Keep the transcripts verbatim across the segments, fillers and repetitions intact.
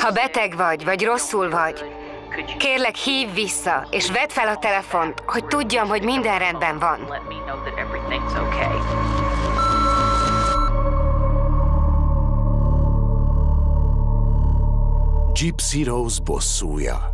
Ha beteg vagy, vagy rosszul vagy, kérlek, hívj vissza, és vedd fel a telefont, hogy tudjam, hogy minden rendben van. Gypsy Rose bosszúja.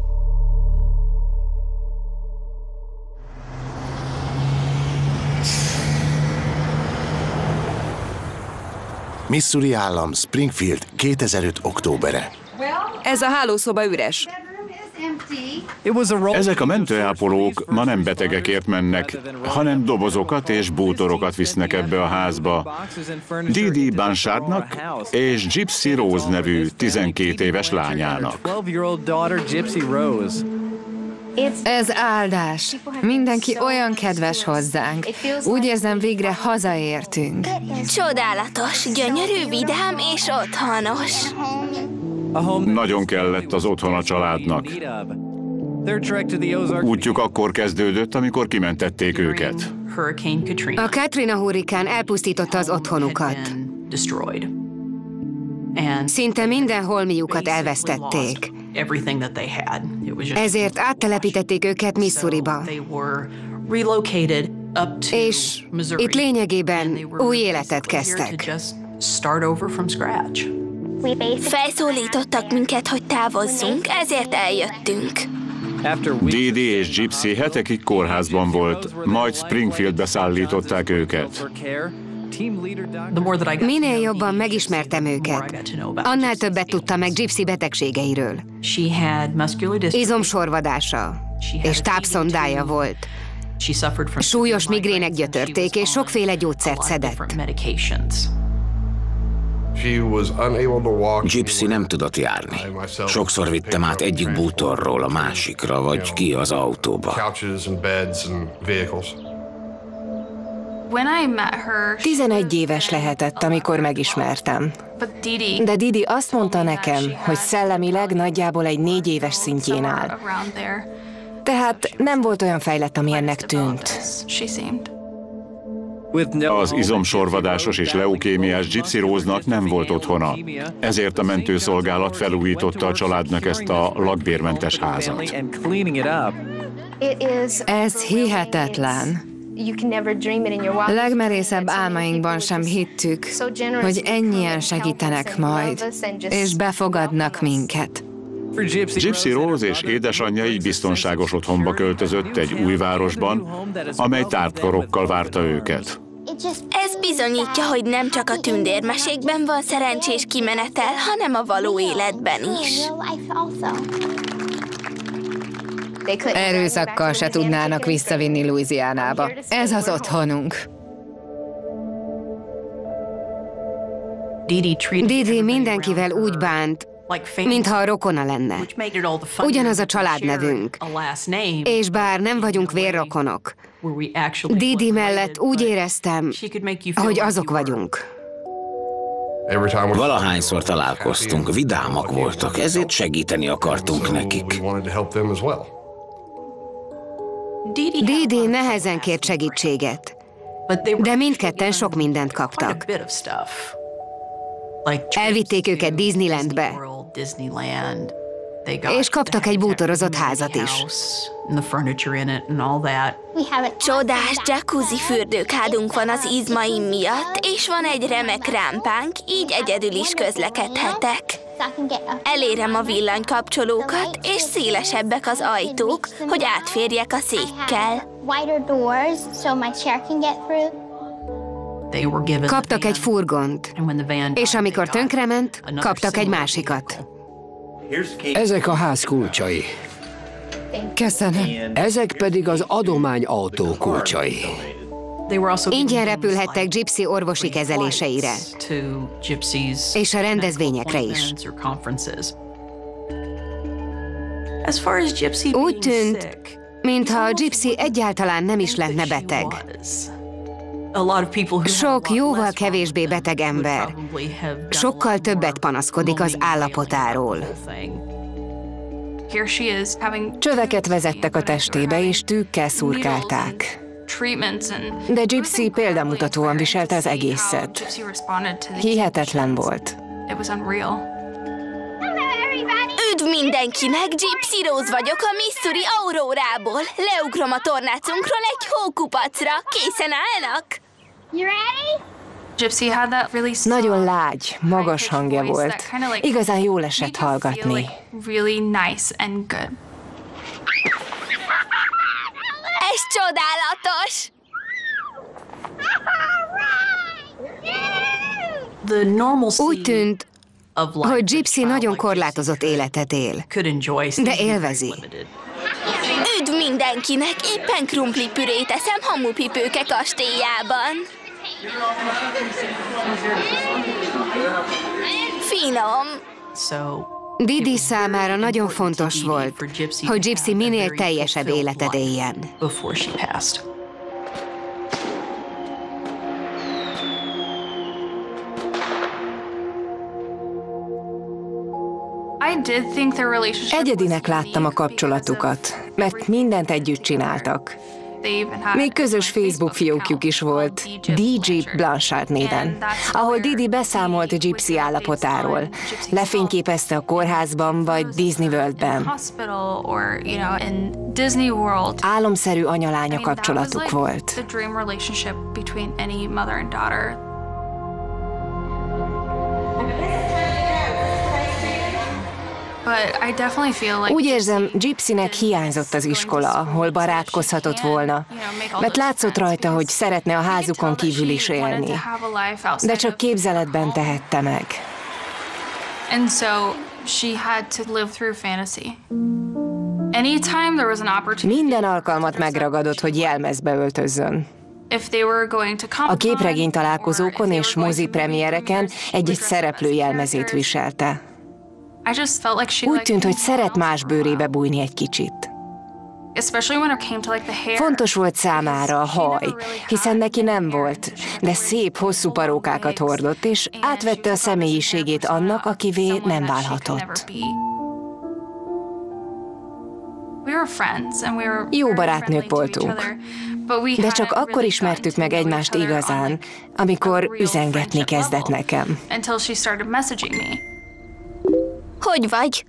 Missouri állam, Springfield, kétezer-öt októbere. Ez a hálószoba üres. Ezek a mentőápolók ma nem betegekért mennek, hanem dobozokat és bútorokat visznek ebbe a házba. Didi Blanchardnak és Gypsy Rose nevű tizenkét éves lányának. Ez áldás. Mindenki olyan kedves hozzánk. Úgy érzem, végre hazaértünk. Csodálatos, gyönyörű, vidám és otthonos. Nagyon kellett az otthon a családnak. Útjuk akkor kezdődött, amikor kimentették őket. A Katrina hurrikán elpusztította az otthonukat. Szinte minden holmiukat elvesztették. Ezért áttelepítették őket Missouriba. És itt lényegében új életet kezdtek. Felszólítottak minket, hogy távozzunk, ezért eljöttünk. Didi és Gypsy hetekig kórházban volt, majd Springfieldbe szállították őket. Minél jobban megismertem őket, annál többet tudtam meg Gypsy betegségeiről. Izomsorvadása és tápszondája volt. Súlyos migrének gyötörték, és sokféle gyógyszert szedett. Gypsy nem tudott járni. Sokszor vittem át egyik bútorról a másikra, vagy ki az autóba. Tizenegy éves lehetett, amikor megismertem. De Didi azt mondta nekem, hogy szellemileg nagyjából egy négy éves szintjén áll. Tehát nem volt olyan fejlett, ami ennek tűnt. Az izomsorvadásos és leukémiás Gypsy Rose-nak nem volt otthona, ezért a mentőszolgálat felújította a családnak ezt a lakbérmentes házat. Ez hihetetlen. Legmerészebb álmainkban sem hittük, hogy ennyien segítenek majd, és befogadnak minket. Gypsy Rose és édesanyja így biztonságos otthonba költözött egy új városban, amely tártkorokkal várta őket. Ez bizonyítja, hogy nem csak a tündérmesékben van szerencsés kimenetel, hanem a való életben is. Erőszakkal se tudnának visszavinni Louisianába. Ez az otthonunk. Didi mindenkivel úgy bánt, mintha a rokona lenne. Ugyanaz a családnevünk. És bár nem vagyunk vérrokonok, Didi mellett úgy éreztem, hogy azok vagyunk. Valahányszor találkoztunk, vidámak voltak, ezért segíteni akartunk nekik. Didi nehezen kért segítséget, de mindketten sok mindent kaptak. Elvitték őket Disneylandbe, és kaptak egy bútorozott házat is. Csodás jacuzzi fürdőkádunk van az izmaim miatt, és van egy remek rámpánk, így egyedül is közlekedhetek. Elérem a villanykapcsolókat, és szélesebbek az ajtók, hogy átférjek a székkel. Kaptak egy furgont, és amikor tönkrement, kaptak egy másikat. Ezek a ház kulcsai. Köszönöm. Ezek pedig az adományautó kulcsai. Ingyen repülhettek Gypsy orvosi kezeléseire, és a rendezvényekre is. Úgy tűnt, mintha a Gypsy egyáltalán nem is lenne beteg. Sok jóval kevésbé beteg ember sokkal többet panaszkodik az állapotáról. Csöveket vezettek a testébe, és tűkkel szurkálták. De Gypsy példamutatóan viselte az egészet. Hihetetlen volt. mindenkinek, Gypsy Rose vagyok a Missouri Aurorából. Leugrom a tornácunkról egy hókupacra. Készen állnak? Nagyon lágy, magas hangja volt. Igazán jól esett hallgatni. Ez csodálatos! Úgy tűnt, hogy Gypsy nagyon korlátozott életet él, de élvezi. Üdv mindenkinek! Éppen krumplipürét eszem Hamupipőke kastélyában. Finom! Didi számára nagyon fontos volt, hogy Gypsy minél teljesebb életet éljen. Egyedinek láttam a kapcsolatukat, mert mindent együtt csináltak. Még közös Facebook fiókjuk is volt, dé gé Blanchard néven, ahol Didi beszámolt Gypsy állapotáról. Lefényképezte a kórházban vagy Disney Worldben. Álomszerű anya-lánya kapcsolatuk volt. Úgy érzem, Gypsynek hiányzott az iskola, ahol barátkozhatott volna, mert látszott rajta, hogy szeretne a házukon kívül is élni, de csak képzeletben tehette meg. Minden alkalmat megragadott, hogy jelmezbe öltözzön. A képregény találkozókon és mozi premiereken egy-egy szereplő jelmezét viselte. Úgy tűnt, hogy szeret más bőrébe bújni egy kicsit. Fontos volt számára a haj, hiszen neki nem volt, de szép, hosszú parókákat hordott, és átvette a személyiségét annak, akivé nem válhatott. Jó barátnők voltunk, de csak akkor ismertük meg egymást igazán, amikor üzengetni kezdett nekem. Hogy vagy?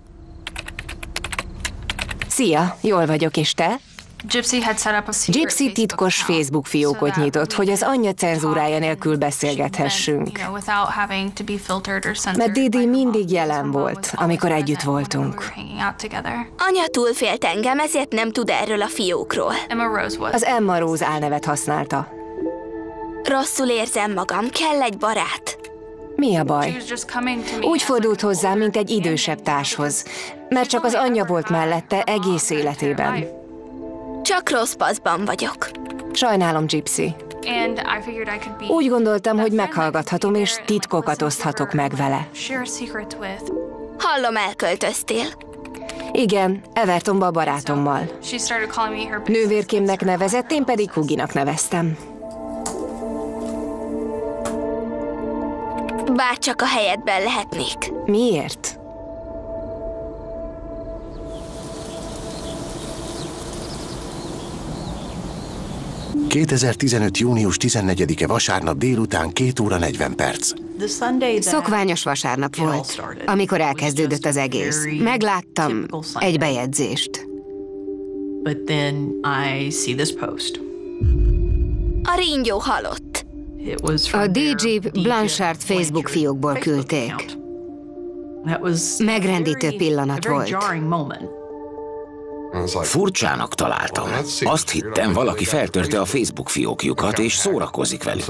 Szia, jól vagyok, és te? Gypsy titkos Facebook fiókot nyitott, hogy az anyja cenzúrája nélkül beszélgethessünk. Mert Didi mindig jelen volt, amikor együtt voltunk. Anya túlfélt engem, ezért nem tud erről a fiókról. Az Emma Rose álnevet használta. Rosszul érzem magam, kell egy barát. Mi a baj? Úgy fordult hozzám, mint egy idősebb társhoz, mert csak az anyja volt mellette egész életében. Csak rossz paszban vagyok. Sajnálom, Gypsy. Úgy gondoltam, hogy meghallgathatom, és titkokat oszthatok meg vele. Hallom, elköltöztél. Igen, Evertonba barátommal. Nővérkémnek nevezett, én pedig Huginak neveztem. Bár csak a helyedben lehetnék. Miért? kétezer-tizenöt. június tizennegyedike vasárnap délután két óra negyven perc. Szokványos vasárnap volt, amikor elkezdődött az egész. Megláttam egy bejegyzést. A ringyó halott. A dé gé Blanchard Facebook fiókból küldték. Megrendítő pillanat volt. Furcsának találtam. Azt hittem, valaki feltörte a Facebook fiókjukat, és szórakozik velük.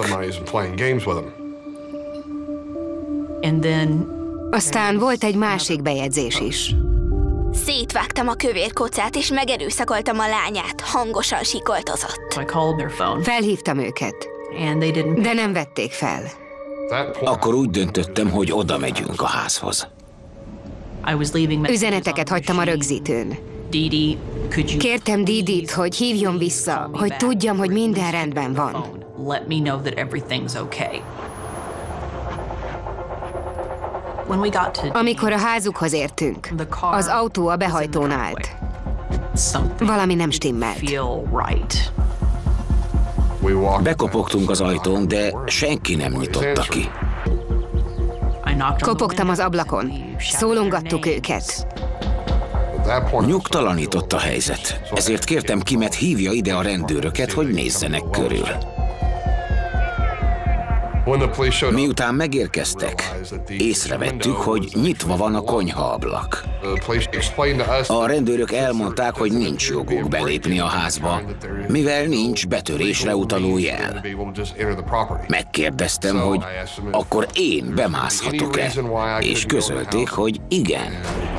Aztán volt egy másik bejegyzés is. Szétvágtam a kövér kocát, és megerőszakoltam a lányát. Hangosan sikoltozott. Felhívtam őket, de nem vették fel. Akkor úgy döntöttem, hogy oda megyünk a házhoz. Üzeneteket hagytam a rögzítőn. Kértem Didit, hogy hívjon vissza, hogy tudjam, hogy minden rendben van. Amikor a házukhoz értünk, az autó a behajtón állt. Valami nem stimmelt. Bekopogtunk az ajtón, de senki nem nyitotta ki. Kopogtam az ablakon, szólongattuk őket. Nyugtalanított a helyzet, ezért kértem Kimet, hívja ide a rendőröket, hogy nézzenek körül. Miután megérkeztek, észrevettük, hogy nyitva van a konyhaablak. A rendőrök elmondták, hogy nincs joguk belépni a házba, mivel nincs betörésre utaló jel. Megkérdeztem, hogy akkor én bemászhatok-e, és közölték, hogy igen.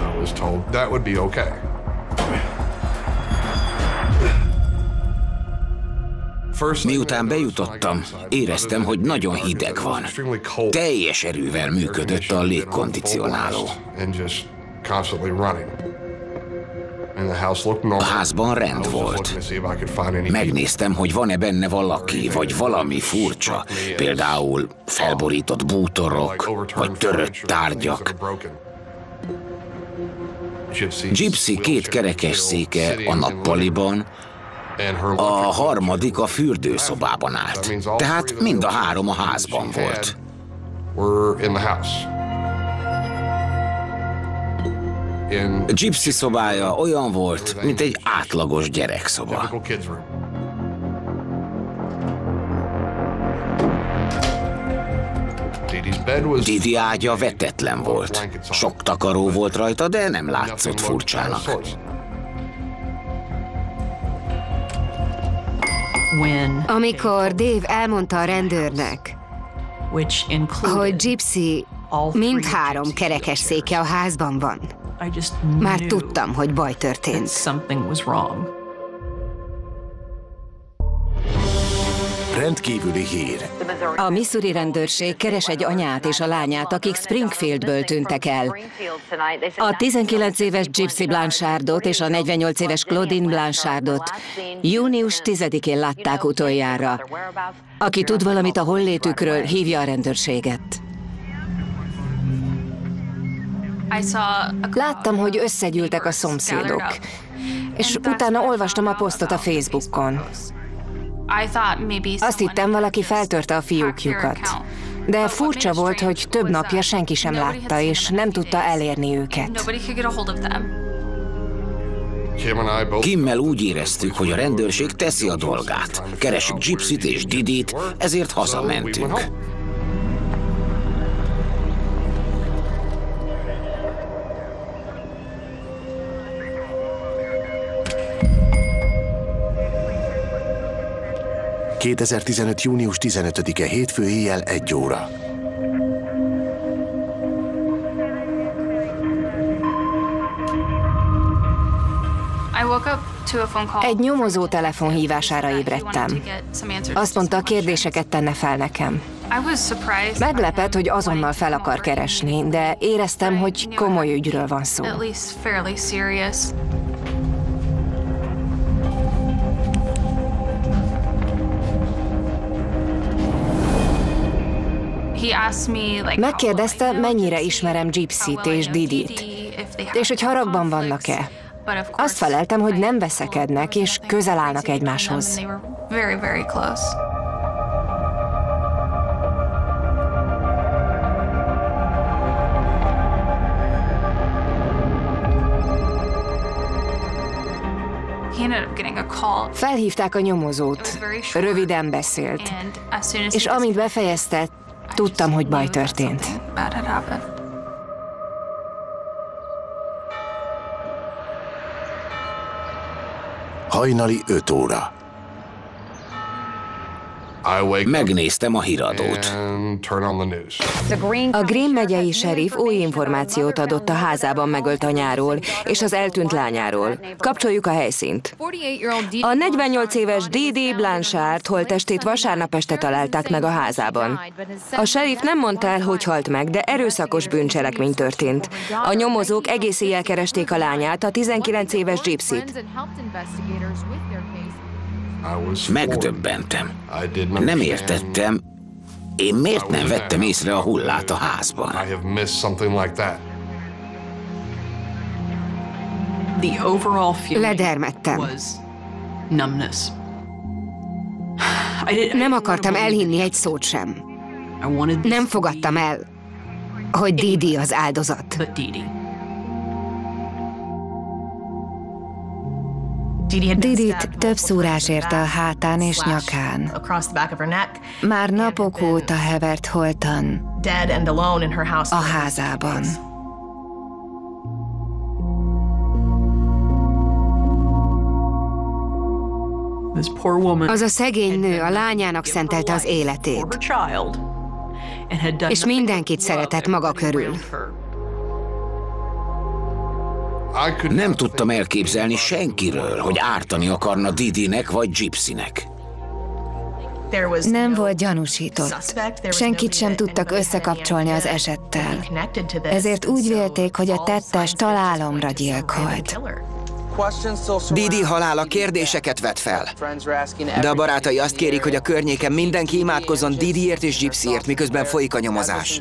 Miután bejutottam, éreztem, hogy nagyon hideg van. Teljes erővel működött a légkondicionáló. A házban rend volt. Megnéztem, hogy van-e benne valaki, vagy valami furcsa, például felborított bútorok, vagy törött tárgyak. Gypsy két kerekes széke a nappaliban, a harmadik a fürdőszobában állt, tehát mind a három a házban volt. Gypsy szobája olyan volt, mint egy átlagos gyerekszoba. Didi ágya vetetlen volt. Sok takaró volt rajta, de nem látszott furcsának. Amikor Dave elmondta a rendőrnek, hogy Gypsy mindhárom kerekes széke a házban van, már tudtam, hogy baj történt. Rendkívüli hír. A Missouri rendőrség keres egy anyát és a lányát, akik Springfieldből tűntek el. A tizenkilenc éves Gypsy Blanchardot és a negyvennyolc éves Claudine Blanchardot június tizedikén látták utoljára. Aki tud valamit a hollétükről, hívja a rendőrséget. Láttam, hogy összegyűltek a szomszédok, és utána olvastam a posztot a Facebookon. Azt hittem, valaki feltörte a fiúkjukat. De furcsa volt, hogy több napja senki sem látta, és nem tudta elérni őket. Kimmel úgy éreztük, hogy a rendőrség teszi a dolgát. Keresjük Gypsyt és Didit, ezért hazamentünk. kétezer-tizenöt. június tizenötödike hétfő éjjel egy óra. Egy nyomozó telefonhívására ébredtem. Azt mondta, kérdéseket tenne fel nekem. Meglepett, hogy azonnal fel akar keresni, de éreztem, hogy komoly ügyről van szó. Megkérdezte, mennyire ismerem Gypsyt és Didit, és hogy haragban vannak-e. Azt feleltem, hogy nem veszekednek, és közel állnak egymáshoz. Felhívták a nyomozót, röviden beszélt, és amint befejezte, tudtam, hogy baj történt. Hajnali öt óra. Megnéztem a híradót. A Greene megyei sheriff új információt adott a házában megölt anyáról és az eltűnt lányáról. Kapcsoljuk a helyszínt. A negyvennyolc éves Didi Blanchard holttestét vasárnap este találták meg a házában. A sheriff nem mondta el, hogy halt meg, de erőszakos bűncselekmény történt. A nyomozók egész éjjel keresték a lányát, a tizenkilenc éves Gypsyt. Megdöbbentem. Nem értettem, én miért nem vettem észre a hullát a házban. Ledermedtem. Nem akartam elhinni egy szót sem. Nem fogadtam el, hogy Didi az áldozat. Didit több szúrás érte a hátán és nyakán. Már napok óta hevert holtan a házában. Az a szegény nő a lányának szentelte az életét, és mindenkit szeretett maga körül. Nem tudtam elképzelni senkiről, hogy ártani akarna Didinek vagy Gypsynek. Nem volt gyanúsított. Senkit sem tudtak összekapcsolni az esettel. Ezért úgy vélték, hogy a tettes találomra gyilkolt. Didi halála kérdéseket vet fel. De a barátai azt kérik, hogy a környéken mindenki imádkozzon Didiért és Gypsyért, miközben folyik a nyomozás.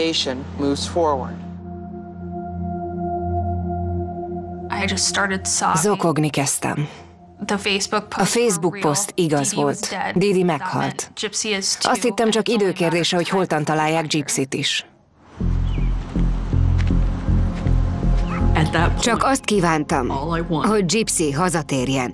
Zokogni kezdtem. A Facebook poszt igaz volt. Didi meghalt. Azt hittem, csak időkérdése, hogy holtan találják Gypsyt is. Csak azt kívántam, hogy Gypsy hazatérjen.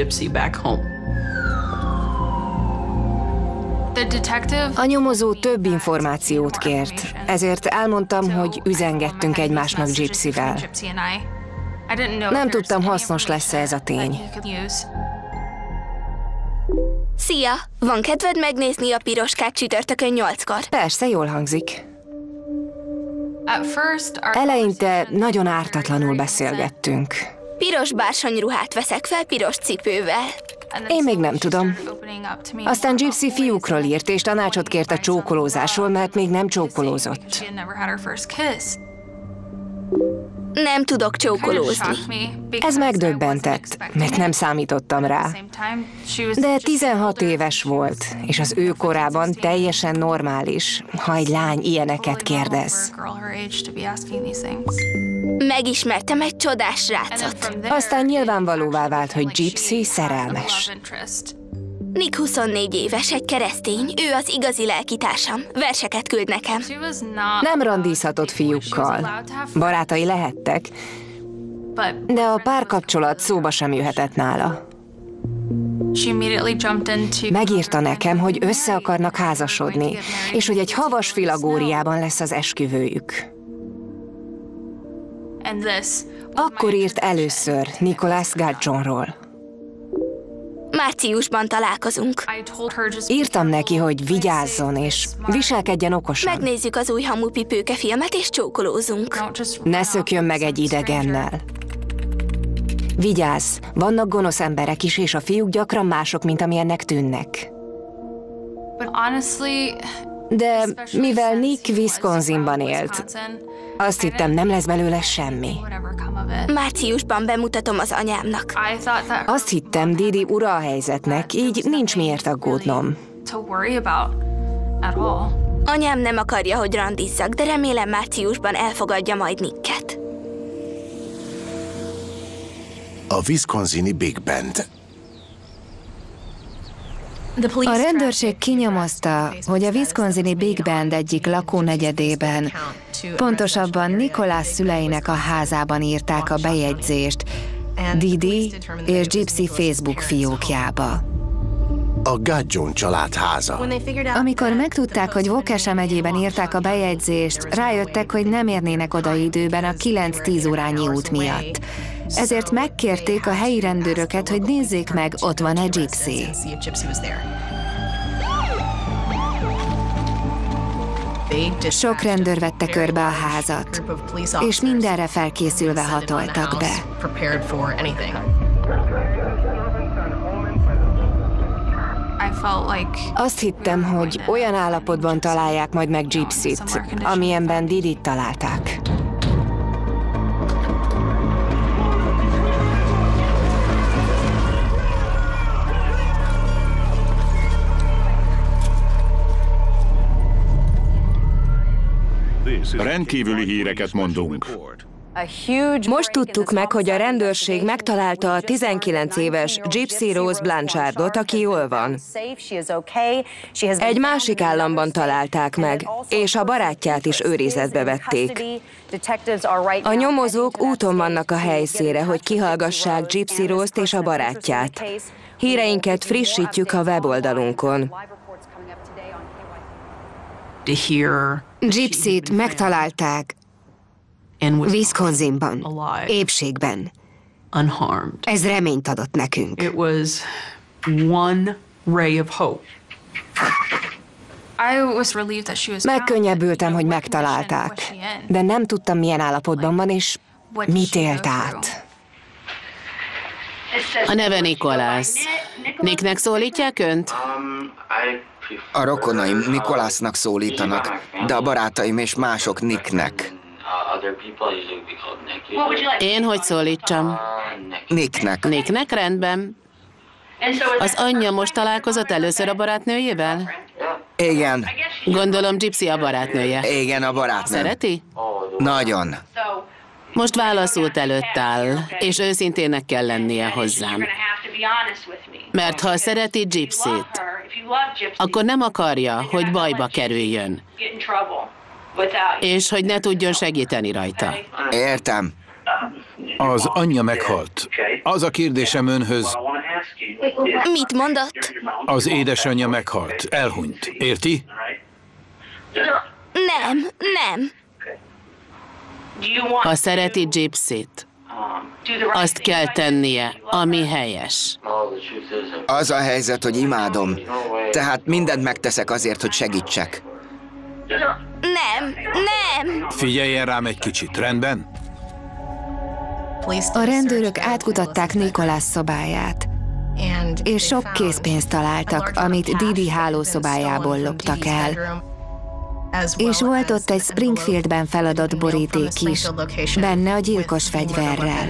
A nyomozó több információt kért, ezért elmondtam, hogy üzengettünk egymásnak Gypsyvel. Nem tudtam, hasznos lesz-e ez a tény. Szia! Van kedved megnézni a Piroskát csütörtökön nyolckor? Persze, jól hangzik. Eleinte nagyon ártatlanul beszélgettünk. Piros bársonyruhát veszek fel piros cipővel. Én még nem tudom. Aztán Gypsy fiúkról írt, és tanácsot kért a csókolózásról, mert még nem csókolózott. Nem tudok csókolózni. Ez megdöbbentett, mert nem számítottam rá. De tizenhat éves volt, és az ő korában teljesen normális, ha egy lány ilyeneket kérdez. Megismertem egy csodás srácot. Aztán nyilvánvalóvá vált, hogy Gypsy szerelmes. Nick huszonnégy éves, egy keresztény, ő az igazi lelkitársam. Verseket küld nekem. Nem randízhatott fiúkkal. Barátai lehettek, de a párkapcsolat szóba sem jöhetett nála. Megírta nekem, hogy össze akarnak házasodni, és hogy egy havas filagóriában lesz az esküvőjük. Akkor írt először Nicholas Gudgeonról. Márciusban találkozunk. Írtam neki, hogy vigyázzon és viselkedjen okosan. Megnézzük az új hamupipőke filmet és csókolózunk. Ne szökjön meg egy idegennel. Vigyázz, vannak gonosz emberek is, és a fiúk gyakran mások, mint amilyennek tűnnek. De mivel Nick Wisconsinban élt, azt hittem, nem lesz belőle semmi. Márciusban bemutatom az anyámnak. Azt hittem, Didi ura a helyzetnek, így nincs miért aggódnom. Anyám nem akarja, hogy randizzak, de remélem márciusban elfogadja majd Nicket. A Wisconsini Big Band. A rendőrség kinyomozta, hogy a Wisconsini Big Band egyik lakónegyedében, pontosabban Nicholas szüleinek a házában írták a bejegyzést Didi és Gypsy Facebook fiókjába. A Gudgeon család háza. Amikor megtudták, hogy Waukesha megyében írták a bejegyzést, rájöttek, hogy nem érnének oda időben a kilenc-tíz órányi út miatt. Ezért megkérték a helyi rendőröket, hogy nézzék meg, ott van-e Gypsy. Sok rendőr vette körbe a házat, és mindenre felkészülve hatoltak be. Azt hittem, hogy olyan állapotban találják majd meg Gypsyt, amilyenben Didit találták. Rendkívüli híreket mondunk. Most tudtuk meg, hogy a rendőrség megtalálta a tizenkilenc éves Gypsy Rose Blanchardot, aki jól van. Egy másik államban találták meg, és a barátját is őrizetbe vették. A nyomozók úton vannak a helyszínre, hogy kihallgassák Gypsy Rose-t és a barátját. Híreinket frissítjük a weboldalunkon. Gypsyt megtalálták Wisconsinban, épségben. Ez reményt adott nekünk. Megkönnyebbültem, hogy megtalálták, de nem tudtam, milyen állapotban van, és mit élt át. A neve Nikolász. Nicknek szólítják önt? A rokonaim Nikolásznak szólítanak, de a barátaim és mások Nicknek. Én hogy szólítsam? Nicknek. Nicknek? Rendben. Az anyja most találkozott először a barátnőjével? Igen. Gondolom Gypsy a barátnője. Igen, a barátnőm. Szereti? Nagyon. Most válaszút előtt áll, és őszintének kell lennie hozzám. Mert ha szereti Gypsyt, akkor nem akarja, hogy bajba kerüljön. És hogy ne tudjon segíteni rajta. Értem. Az anyja meghalt. Az a kérdésem önhöz. Mit mondott? Az édesanyja meghalt. Elhunyt. Érti? Nem, nem. Ha szereti Gypsyt, azt kell tennie, ami helyes. Az a helyzet, hogy imádom. Tehát mindent megteszek azért, hogy segítsek. Nem, nem. Figyeljen rám egy kicsit, rendben? A rendőrök átkutatták Nikolász szobáját, és sok készpénzt találtak, amit Didi hálószobájából loptak el. És volt ott egy Springfieldben feladott boríték is, benne a gyilkos fegyverrel.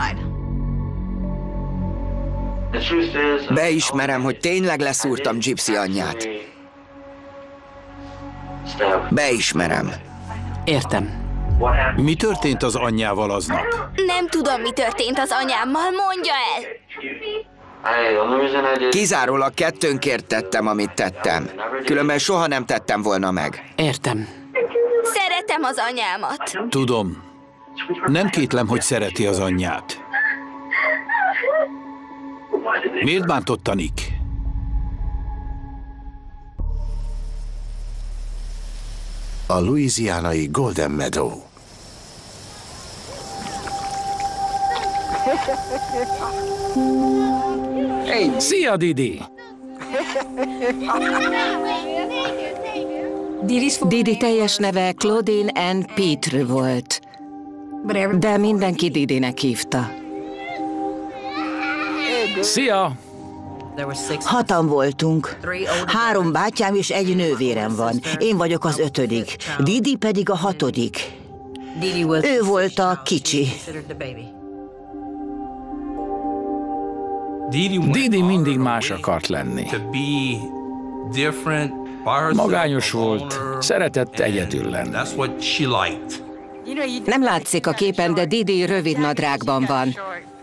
Beismerem, hogy tényleg leszúrtam Gypsy anyját. Beismerem. Értem. Mi történt az anyjával aznap? Nem tudom, mi történt az anyámmal, mondja el! Kizárólag kettőnkért tettem, amit tettem. Különben soha nem tettem volna meg. Értem. Szeretem az anyámat. Tudom. Nem kétlem, hogy szereti az anyját. Miért bántotta Nick? A louisianai Golden Meadow. Szia, Didi! Didi teljes neve Claudine Ann Petre volt, de mindenki Didinek hívta. Szia! Hatan voltunk. Három bátyám és egy nővérem van. Én vagyok az ötödik. Didi pedig a hatodik. Ő volt a kicsi. Didi mindig más akart lenni. Magányos volt, szeretett egyedül lenni. Nem látszik a képen, de Didi rövid nadrágban van.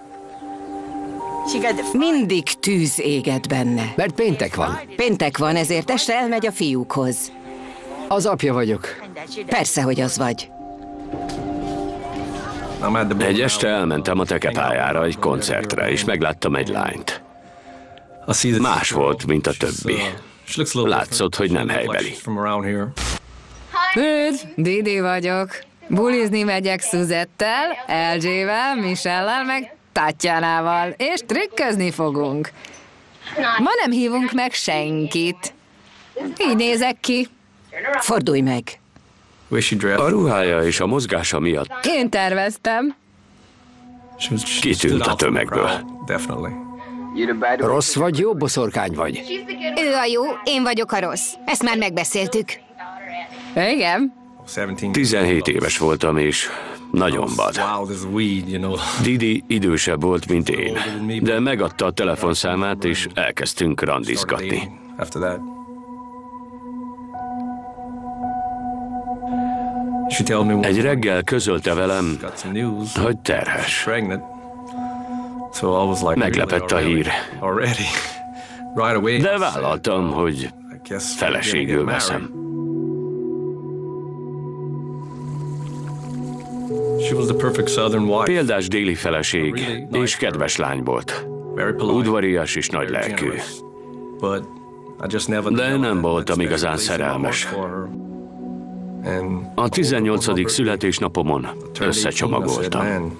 Mindig tűz éget benne. Mert péntek van. Péntek van, ezért este elmegy a fiúkhoz. Az apja vagyok. Persze, hogy az vagy. Egy este elmentem a tekepályára egy koncertre, és megláttam egy lányt. Más volt, mint a többi. Látszott, hogy nem helybeli. Üdv, Didi vagyok. Bulizni megyek Suzettel, el jé-vel, Michellel, meg Tatjánával, és trükközni fogunk. Ma nem hívunk meg senkit. Így nézek ki. Fordulj meg. A ruhája és a mozgása miatt Én terveztem. kitűnt a tömegből. Rossz vagy, jó boszorkány vagy? Ő a jó, én vagyok a rossz. Ezt már megbeszéltük. Igen. tizenhét éves voltam, és nagyon vad. Didi idősebb volt, mint én, de megadta a telefonszámát, és elkezdtünk randizgatni. Egy reggel közölte velem, hogy terhes. Meglepett a hír. De vállaltam, hogy feleségül veszem. Példás déli feleség, és kedves lány volt. Udvarias és nagylelkű. De nem voltam igazán szerelmes. A tizennyolcadik születésnapomon összecsomagoltam.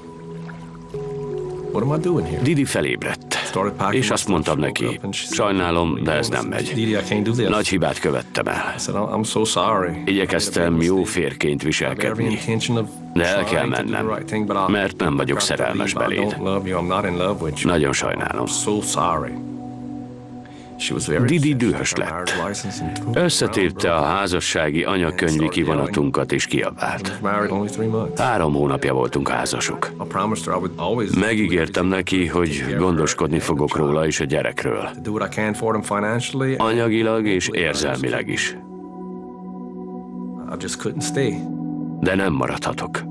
Didi felébredt, és azt mondtam neki, sajnálom, de ez nem megy. Nagy hibát követtem el. Igyekeztem jó férként viselkedni, de el kell mennem, mert nem vagyok szerelmes beléd. Nagyon sajnálom. Didi dühös lett. Összetépte a házassági anyakönyvi kivonatunkat és kiabált. Három hónapja voltunk házasok. Megígértem neki, hogy gondoskodni fogok róla és a gyerekről. Anyagilag és érzelmileg is. De nem maradhatok.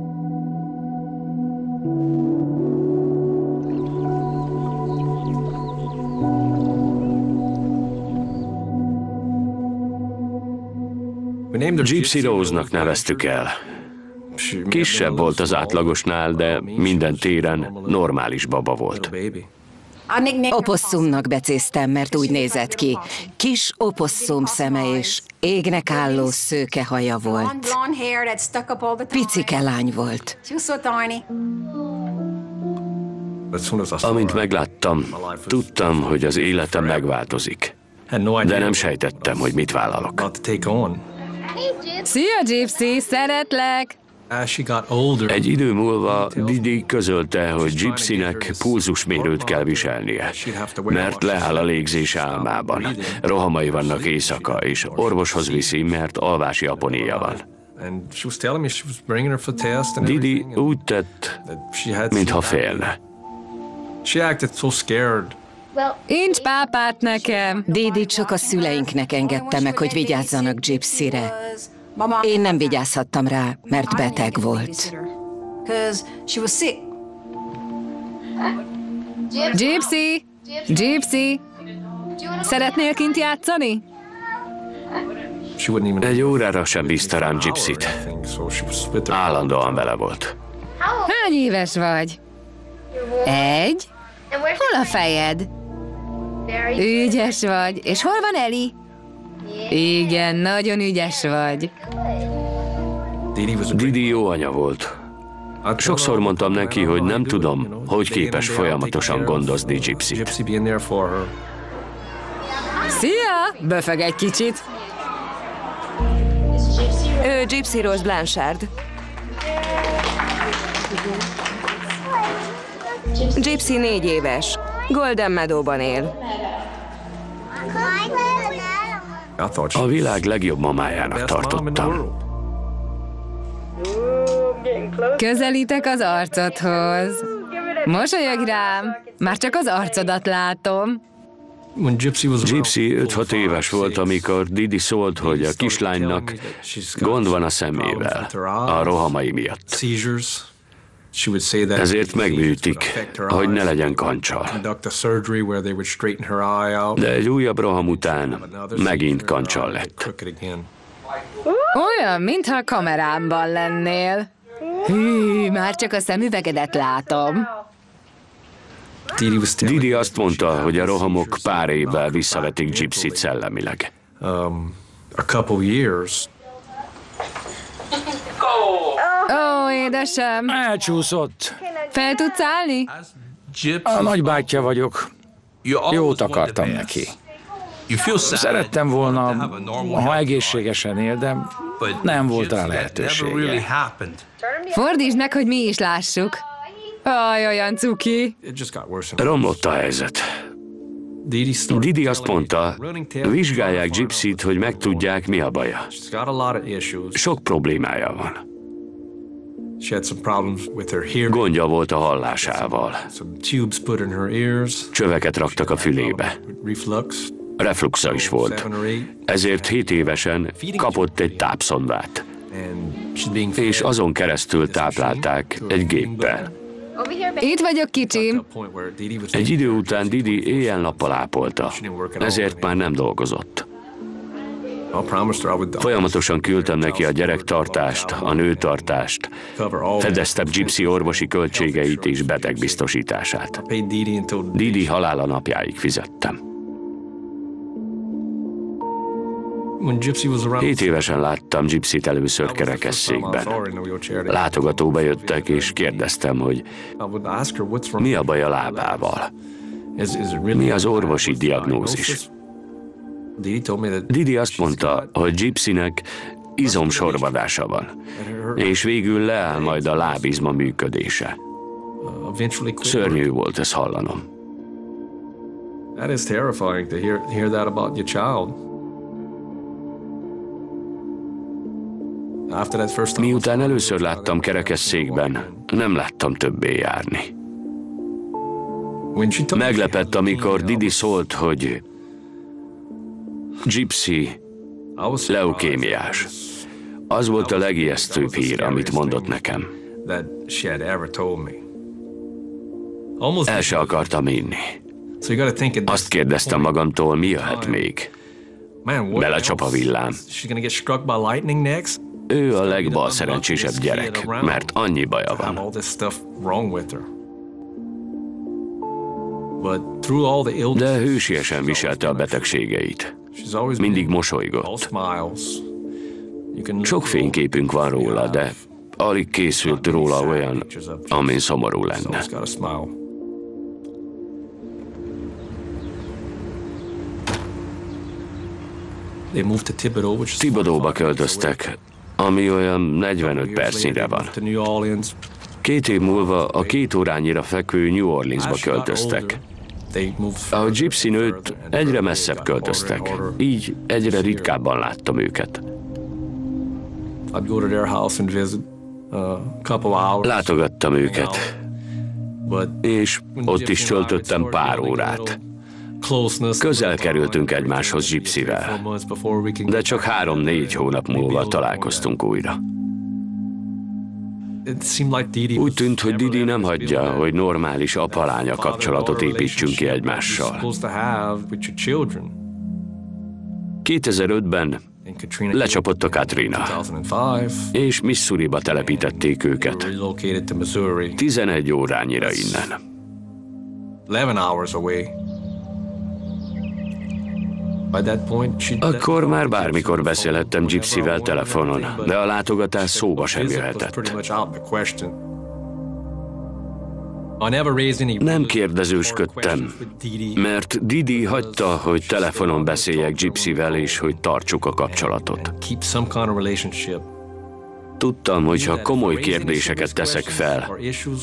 Gypsy Rose-nak neveztük el. Kisebb volt az átlagosnál, de minden téren normális baba volt. Oposszumnak becéztem, mert úgy nézett ki. Kis oposszum szeme és égnek álló szőke haja volt. Picike lány volt. Amint megláttam, tudtam, hogy az életem megváltozik. De nem sejtettem, hogy mit vállalok. Szia, Gypsy, szeretlek! Egy idő múlva Didi közölte, hogy Gypsynek pulzusmérőt kell viselnie, mert leáll a légzés álmában. Rohamai vannak éjszaka, és orvoshoz viszi, mert alvási aponéja van. Didi úgy tett, mintha félne. Nincs pápát nekem. Didi csak a szüleinknek engedte meg, hogy vigyázzanak Gypsyre. Én nem vigyázhattam rá, mert beteg volt. Gypsy! Gypsy! Szeretnél kint játszani? Egy órára sem bízta rám Gypsyt. Állandóan vele volt. Hány éves vagy? Egy? Hol a fejed? Ügyes vagy. És hol van Eli? Igen, nagyon ügyes vagy. Didi jó anya volt. Sokszor mondtam neki, hogy nem tudom, hogy képes folyamatosan gondozni Gypsyt. Szia! Böfög egy kicsit. Ő Gypsy Rose Blanchard. Gypsy négy éves. Golden Meadowban él. A világ legjobb mamájának tartottam. Közelítek az arcodhoz. Mosolyogj rám, már csak az arcodat látom. Gypsy öt-hat éves volt, amikor Didi szólt, hogy a kislánynak gond van a szemével, a rohamai miatt. Ezért megműtik, hogy ne legyen kancsal. De egy újabb roham után megint kancsal lett. Olyan, mintha a kamerámban lennél. Hű, már csak a szemüvegedet látom. Didi azt mondta, hogy a rohamok pár évvel visszavetik Gypsyt szellemileg. Ó, édesem! Elcsúszott. Fel tudsz állni? A nagybátyja vagyok. Jót akartam neki. Szerettem volna, ha egészségesen él, de nem volt rá lehetősége. Fordítsd meg, hogy mi is lássuk. Aj, olyan cuki. Romlott a helyzet. Didi azt mondta, vizsgálják Gypsyt, hogy megtudják, mi a baja. Sok problémája van. Gondja volt a hallásával. Csöveket raktak a fülébe. Refluxa is volt. Ezért hét évesen kapott egy tápszondát. és azon keresztül táplálták egy géppel. Itt vagyok, kicsim. Egy idő után Didi éjjel-nappal ápolta, ezért már nem dolgozott. Folyamatosan küldtem neki a gyerektartást, a nőtartást, fedeztem Gypsy orvosi költségeit és betegbiztosítását. Didi halála napjáig fizettem. Hét évesen láttam Gypsyt először kerekesszékben. Látogatóba jöttek, és kérdeztem, hogy mi a baj a lábával. Mi az orvosi diagnózis? Didi azt mondta, hogy Gypsynek izomsorvadása van, és végül leáll majd a lábizma működése. Szörnyű volt ezt hallanom. Miután először láttam kerekesszékben, nem láttam többé járni. Meglepett, amikor Didi szólt, hogy Gypsy leukémiás. Az volt a legijesztőbb hír, amit mondott nekem. El se akartam inni. Azt kérdeztem magamtól, mi jöhet még. Belecsap a villám. Ő a legbalszerencsésebb gyerek, mert annyi baja van. De hősiesen viselte a betegségeit. Mindig mosolygott. Sok fényképünk van róla, de alig készült róla olyan, amin szomorú lenne. Thibodauba költöztek, ami olyan negyvenöt percnyire van. Két év múlva a két órányira fekvő New Orleansba költöztek. Ahogy Gypsy nőtt, egyre messzebb költöztek, így egyre ritkábban láttam őket. Látogattam őket, és ott is töltöttem pár órát. Közel kerültünk egymáshoz Gypsyvel, de csak három-négy hónap múlva találkoztunk újra. Úgy tűnt, hogy Didi nem hagyja, hogy normális apa-lánya kapcsolatot építsünk ki egymással. kétezer-ötben lecsapott a Katrina, és Missouriba telepítették őket. tizenegy órányira innen. Akkor már bármikor beszélhettem Gypsyvel telefonon, de a látogatás szóba sem jöhetett. Nem kérdezősködtem, mert Didi hagyta, hogy telefonon beszéljek Gypsyvel, és hogy tartsuk a kapcsolatot. Tudtam, hogy ha komoly kérdéseket teszek fel,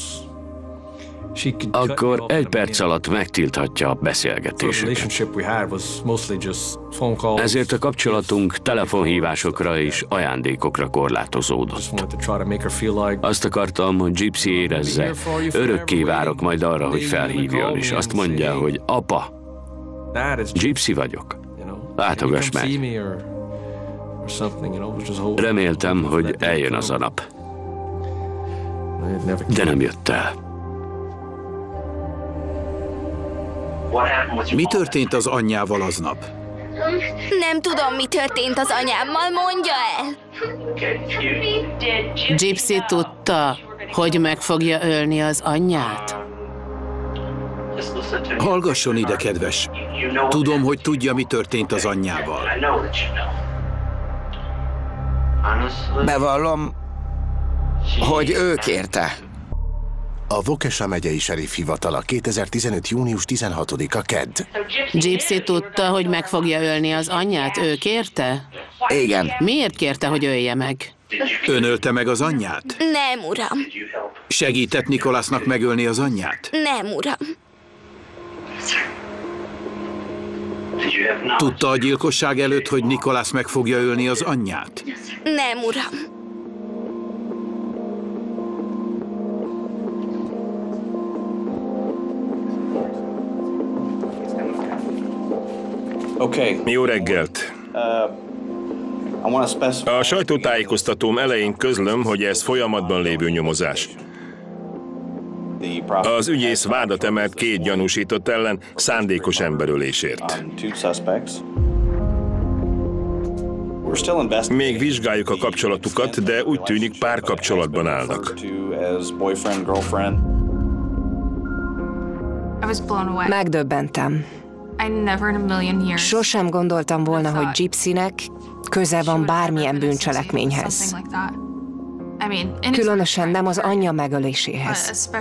akkor egy perc alatt megtilthatja a beszélgetéseket. Ezért a kapcsolatunk telefonhívásokra és ajándékokra korlátozódott. Azt akartam, hogy Gypsy érezze, örökké várok majd arra, hogy felhívjon, és azt mondja, hogy apa, Gypsy vagyok, látogass meg. Reméltem, hogy eljön az a nap, de nem jött el. Mi történt az anyjával aznap? Nem tudom, mi történt az anyámmal, mondja el! Gypsy tudta, hogy meg fogja ölni az anyját? Hallgasson ide, kedves! Tudom, hogy tudja, mi történt az anyjával. Bevallom, hogy ő kérte. A Waukesha megyei seriff hivatala, kétezer-tizenöt. június tizenhatodika kedd. Gypsy tudta, hogy meg fogja ölni az anyját? Ő kérte? Igen. Miért kérte, hogy ölje meg? Ön ölte meg az anyját? Nem, uram. Segített Nicholasnak megölni az anyját? Nem, uram. Tudta a gyilkosság előtt, hogy Nicholas meg fogja ölni az anyját? Nem, uram. Jó reggelt! A sajtótájékoztatóm elején közlöm, hogy ez folyamatban lévő nyomozás. Az ügyész vádat emelt két gyanúsított ellen szándékos emberölésért. Még vizsgáljuk a kapcsolatukat, de úgy tűnik párkapcsolatban állnak. Megdöbbentem. Sosem gondoltam volna, hogy Gypsynek köze van bármilyen bűncselekményhez. Különösen nem az anyja megöléséhez.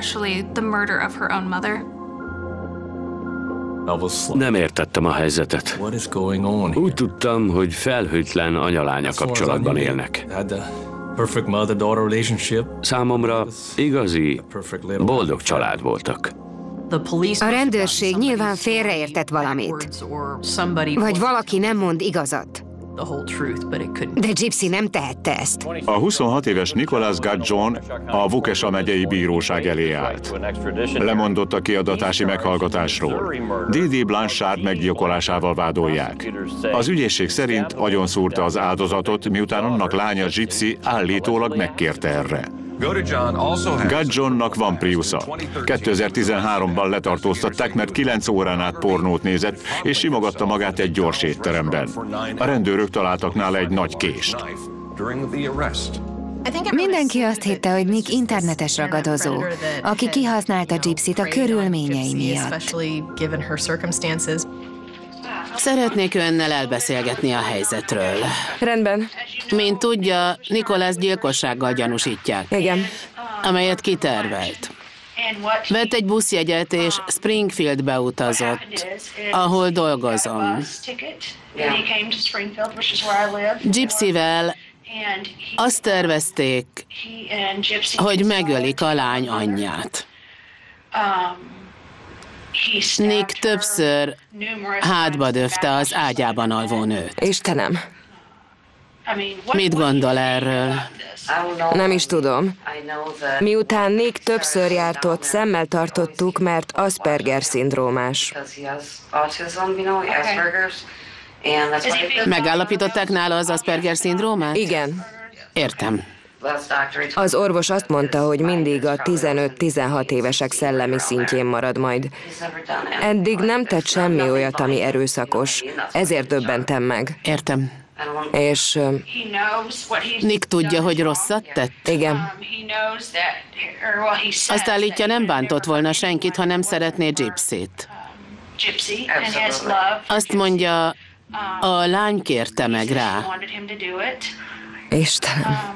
Nem értettem a helyzetet. Úgy tudtam, hogy felhőtlen anya-lánya kapcsolatban élnek. Számomra igazi, boldog család voltak. A rendőrség nyilván félreértett valamit. Vagy valaki nem mond igazat. De Gypsy nem tehette ezt. A huszonhat éves Nicholas Gudjon a Waukesha megyei bíróság elé állt. Lemondott a kiadatási meghallgatásról. Didi Blanchard meggyilkolásával vádolják. Az ügyészség szerint agyonszúrta az áldozatot, miután annak lánya Gypsy állítólag megkérte erre. Gudjonnak van Priusza. kétezer-tizenháromban letartóztatták, mert kilenc órán át pornót nézett, és simogatta magát egy gyors étteremben. A rendőrök találtak nála egy nagy kést. Mindenki azt hitte, hogy Nick internetes ragadozó, aki kihasználta Gypsyt a körülményei miatt. Szeretnék önnel elbeszélgetni a helyzetről. Rendben. Mint tudja, Nicholas gyilkossággal gyanúsítják. Igen. Amelyet kitervelt. Vett egy buszjegyet és Springfieldbe utazott, ahol dolgozom. Gypsyvel azt tervezték, hogy megölik a lány anyját. Nick többször hátba döfte az ágyában alvó nőt. Istenem. Mit gondol erről? Nem is tudom. Miután Nick többször járt ott, szemmel tartottuk, mert Asperger-szindrómás. Megállapították nála az Asperger-szindrómát? Igen. Értem. Az orvos azt mondta, hogy mindig a tizenöt-tizenhat évesek szellemi szintjén marad majd. Eddig nem tett semmi olyat, ami erőszakos. Ezért döbbentem meg. Értem. És... Nick tudja, hogy rosszat tett? Igen. Azt állítja, nem bántott volna senkit, ha nem szeretné Gypsyt. Azt mondja, a lány kérte meg rá. Istenem.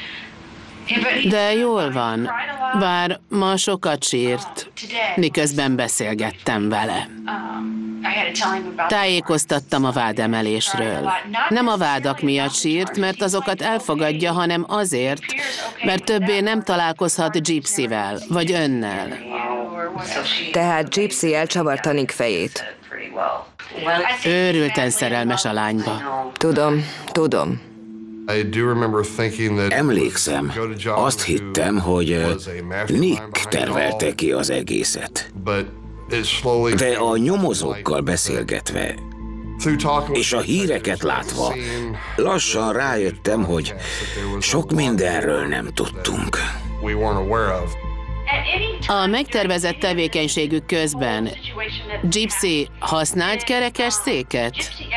De jól van, bár ma sokat sírt, miközben beszélgettem vele. Tájékoztattam a vádemelésről. Nem a vádak miatt sírt, mert azokat elfogadja, hanem azért, mert többé nem találkozhat Gypsyvel, vagy önnel. Tehát Gypsy elcsavarta Nick fejét. Őrülten szerelmes a lányba. Tudom, tudom. Emlékszem, azt hittem, hogy Nick tervelte ki az egészet. De a nyomozókkal beszélgetve, és a híreket látva, lassan rájöttem, hogy sok mindenről nem tudtunk. A megtervezett tevékenységük közben Gypsy használt kerekes széket?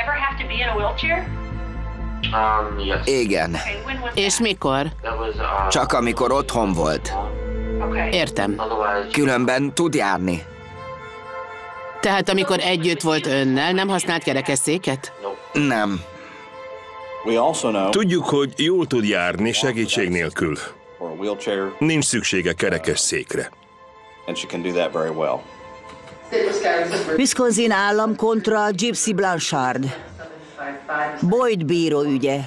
Igen. És mikor? Csak amikor otthon volt. Értem. Különben tud járni. Tehát amikor együtt volt önnel, nem használt kerekesszéket? Nem. Tudjuk, hogy jól tud járni segítség nélkül. Nincs szüksége kerekesszékre. Wisconsin állam kontra Gypsy Blanchard. Boyd bíró ügye.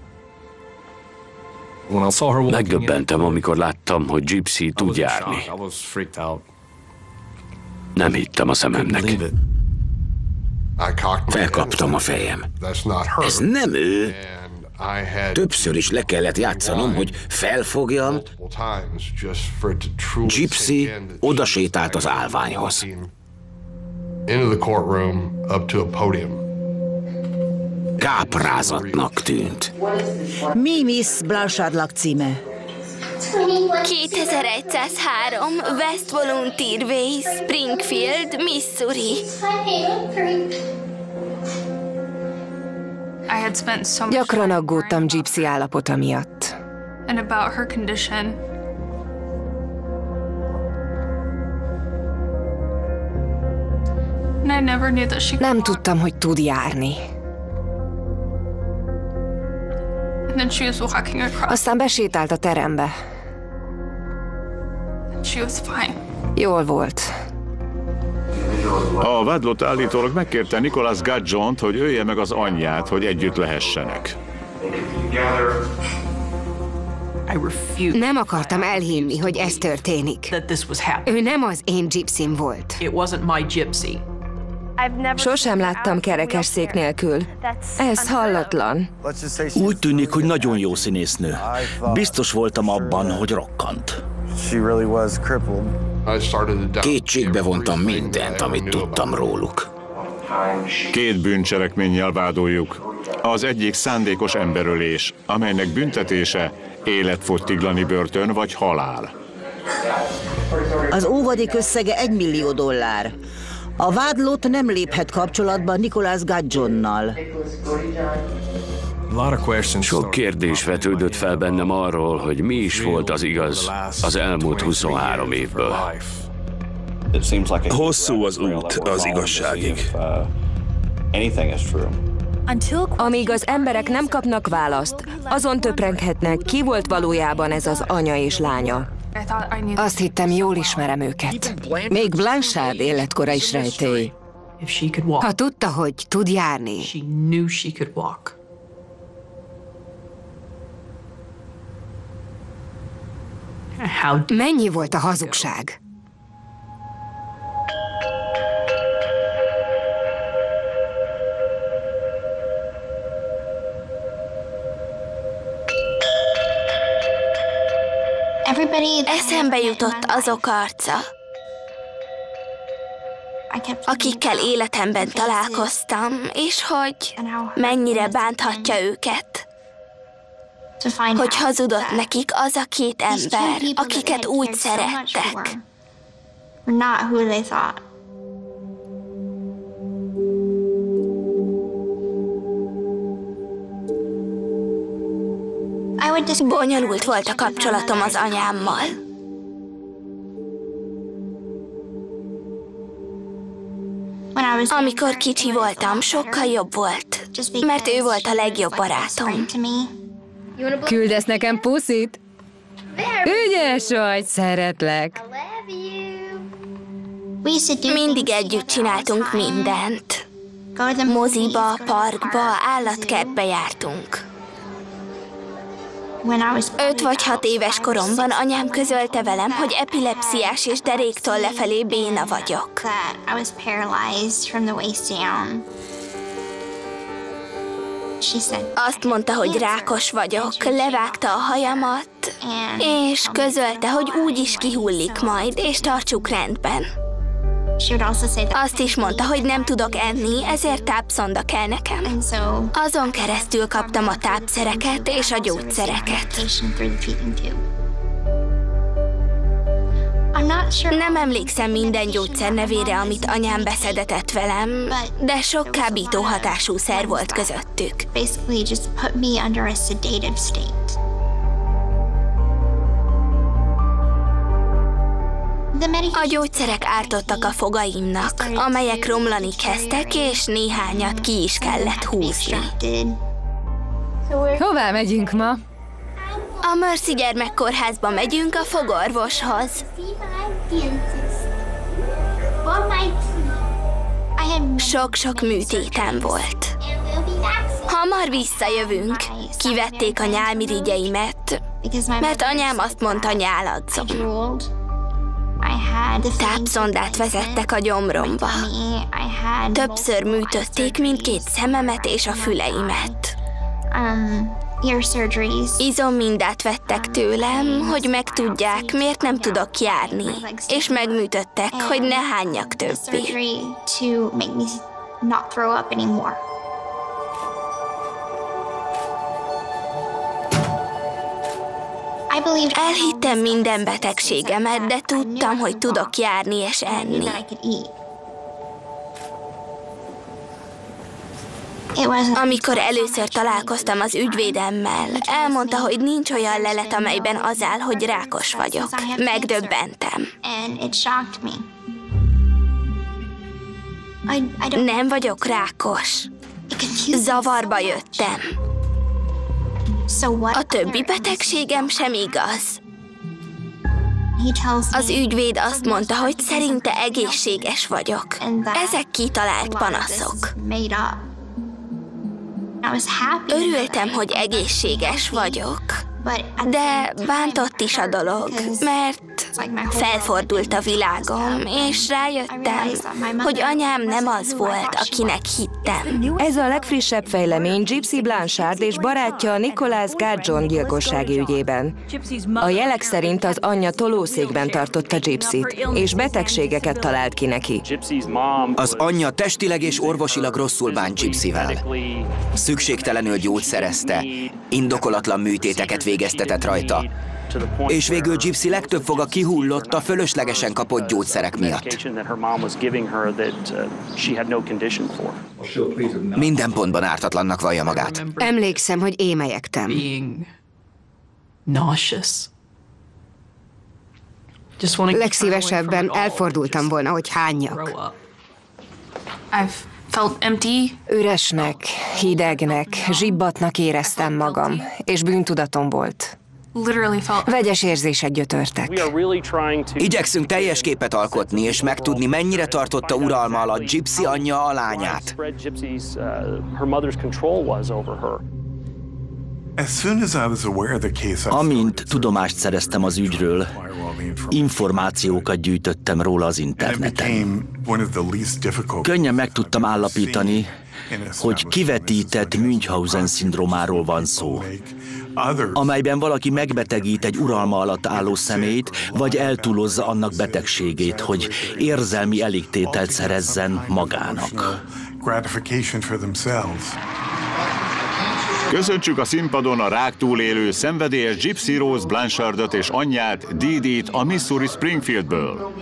Megdöbbentem, amikor láttam, hogy Gypsy tud járni. Nem hittem a szememnek. Felkaptam a fejem. Ez nem ő. Többször is le kellett játszanom, hogy felfogjam. Gypsy odasétált az állványhoz. káprázatnak tűnt. Mi Miss Blanchard lakcíme? kétezer-egyszázhárom West Volunteer Way, Springfield, Missouri. Gyakran aggódtam Gypsy állapota miatt. Nem tudtam, hogy tud járni. Aztán besétált a terembe. Jól volt. A vádlott állítólag megkérte Nicholas Gudgeont, hogy ölje meg az anyját, hogy együtt lehessenek. Nem akartam elhinni, hogy ez történik. Ő nem az én Gypsym volt. Sosem láttam kerekesszék nélkül. Ez hallatlan. Úgy tűnik, hogy nagyon jó színésznő. Biztos voltam abban, hogy rokkant. Kétségbe vontam mindent, amit tudtam róluk. Két bűncselekménnyel vádoljuk. Az egyik szándékos emberölés, amelynek büntetése életfogytiglani börtön vagy halál. Az óvadék összege egy millió dollár. A vádlott nem léphet kapcsolatba Nicholas Gudgeonnal. Sok kérdés vetődött fel bennem arról, hogy mi is volt az igaz az elmúlt huszonhárom évből. Hosszú az út az igazságig. Amíg az emberek nem kapnak választ, azon töprenghetnek, ki volt valójában ez az anya és lánya. Azt hittem, jól ismerem őket. Még Blanchard életkora is rejtély. Ha tudta, hogy tud járni. Mennyi volt a hazugság? Eszembe jutott azok arca, akikkel életemben találkoztam, és hogy mennyire bánthatja őket. Hogy hazudott nekik az a két ember, akiket úgy szerettek. Bonyolult volt a kapcsolatom az anyámmal. Amikor kicsi voltam, sokkal jobb volt, mert ő volt a legjobb barátom. Küldesz nekem puszit? Ügyes vagy, szeretlek. Mindig együtt csináltunk mindent. Moziba, parkba, állatkertbe jártunk. Öt vagy hat éves koromban anyám közölte velem, hogy epilepsziás és deréktől lefelé béna vagyok. Azt mondta, hogy rákos vagyok, levágta a hajamat, és közölte, hogy úgy is kihullik majd, és tartsuk rendben. Azt is mondta, hogy nem tudok enni, ezért tápszonda kell nekem. Azon keresztül kaptam a tápszereket és a gyógyszereket. Nem emlékszem minden gyógyszer nevére, amit anyám beszedetett velem, de sok kábító hatású szer volt közöttük. A gyógyszerek ártottak a fogaimnak, amelyek romlani kezdtek, és néhányat ki is kellett húzni. Hová megyünk ma? A Mercy gyermekkórházba megyünk a fogorvoshoz. Sok-sok műtétem volt. Hamar visszajövünk. Kivették a nyálmirigyeimet, mert anyám azt mondta, nyáladzom. Tápszondát vezettek a gyomromba. Többször műtötték mindkét szememet és a füleimet. Izommindát vettek tőlem, hogy megtudják, miért nem tudok járni, és megműtöttek, hogy ne hánjak többé. Elhittem minden betegségemet, de tudtam, hogy tudok járni és enni. Amikor először találkoztam az ügyvédemmel, elmondta, hogy nincs olyan lelet, amelyben az áll, hogy rákos vagyok. Megdöbbentem. Nem vagyok rákos. Zavarba jöttem. A többi betegségem sem igaz. Az ügyvéd azt mondta, hogy szerinte egészséges vagyok. Ezek kitalált panaszok. Örültem, hogy egészséges vagyok, de bántott is a dolog, mert felfordult a világom, és rájöttem, hogy anyám nem az volt, akinek hittem. Ez a legfrissebb fejlemény Gypsy Blanchard és barátja Nicholas Gardjon gyilkossági ügyében. A jelek szerint az anyja tolószékben tartotta Gypsyt, és betegségeket talált ki neki. Az anyja testileg és orvosilag rosszul bánt Gypsyvel. Szükségtelenül gyógyszerezte, indokolatlan műtéteket végeztetett rajta, és végül Gypsy legtöbb foga kihullott a fölöslegesen kapott gyógyszerek miatt. Minden pontban ártatlannak vallja magát. Emlékszem, hogy émelyegtem. Legszívesebben elfordultam volna, hogy hánjak. Üresnek, hidegnek, zsibbatnak éreztem magam, és bűntudatom volt. Vegyes érzések gyötörtek. Igyekszünk teljes képet alkotni, és megtudni, mennyire tartotta uralma alatt Gypsy anyja a lányát. Amint tudomást szereztem az ügyről, információkat gyűjtöttem róla az interneten. Könnyen meg tudtam állapítani, hogy kivetített Münchhausen-szindrómáról van szó, amelyben valaki megbetegít egy uralma alatt álló személyt, vagy eltúlozza annak betegségét, hogy érzelmi elégtételt szerezzen magának. Köszöntsük a színpadon a rák túlélő, szenvedélyes Gypsy Rose Blanchardot és anyját, Dee-Dee-t a Missouri Springfieldből.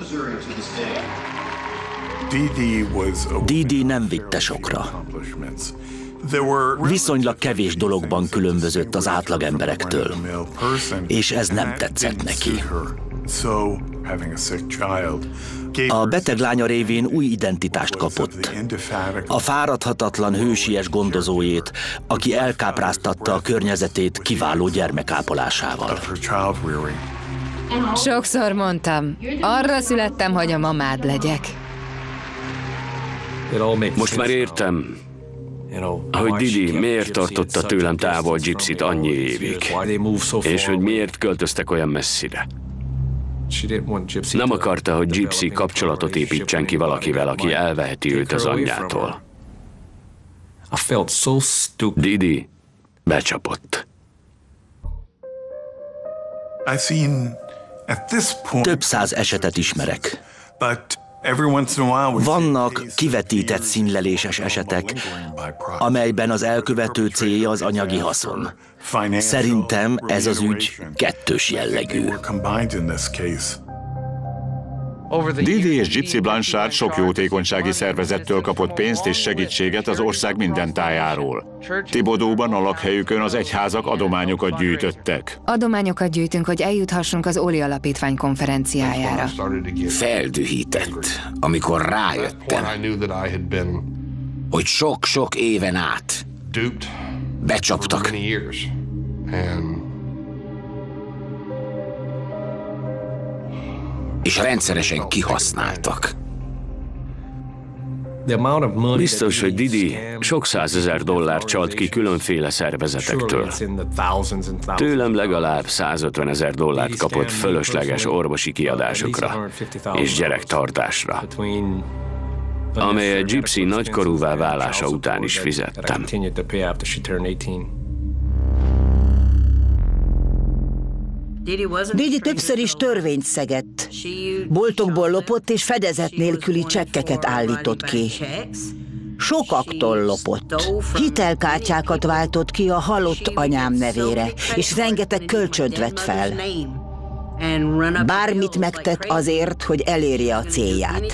Dee-Dee nem vitte sokra. Viszonylag kevés dologban különbözött az átlagemberektől, és ez nem tetszett neki. A beteg lánya révén új identitást kapott. A fáradhatatlan, hősies gondozójét, aki elkápráztatta a környezetét kiváló gyermekápolásával. Sokszor mondtam, arra születtem, hogy a mamád legyek. Most már értem, hogy Didi miért tartotta tőlem távol Gypsyt annyi évig, és hogy miért költöztek olyan messzire. Nem akarta, hogy Gypsy kapcsolatot építsen ki valakivel, aki elveheti őt az anyjától. Didi becsapott. Több száz esetet ismerek. Vannak kivetített színleléses esetek, amelyben az elkövető célja az anyagi haszon. Szerintem ez az ügy kettős jellegű. Dee-Dee és Gypsy Blanchard sok jótékonysági szervezettől kapott pénzt és segítséget az ország minden tájáról. Thibodauban a lakhelyükön az egyházak adományokat gyűjtöttek. Adományokat gyűjtünk, hogy eljuthassunk az Óli Alapítvány konferenciájára. Feldühített, amikor rájöttem, hogy sok-sok éven át becsaptak. És rendszeresen kihasználtak. Biztos, hogy Didi sok százezer dollár csalt ki különféle szervezetektől. Tőlem legalább százötven ezer dollárt kapott fölösleges orvosi kiadásokra és gyerektartásra, amelyet Gypsy nagykorúvá válása után is fizettem. Didi többször is törvényt szegett. Boltokból lopott és fedezet nélküli csekkeket állított ki. Sokaktól lopott. Hitelkártyákat váltott ki a halott anyám nevére, és rengeteg kölcsönt vett fel. Bármit megtett azért, hogy elérje a célját.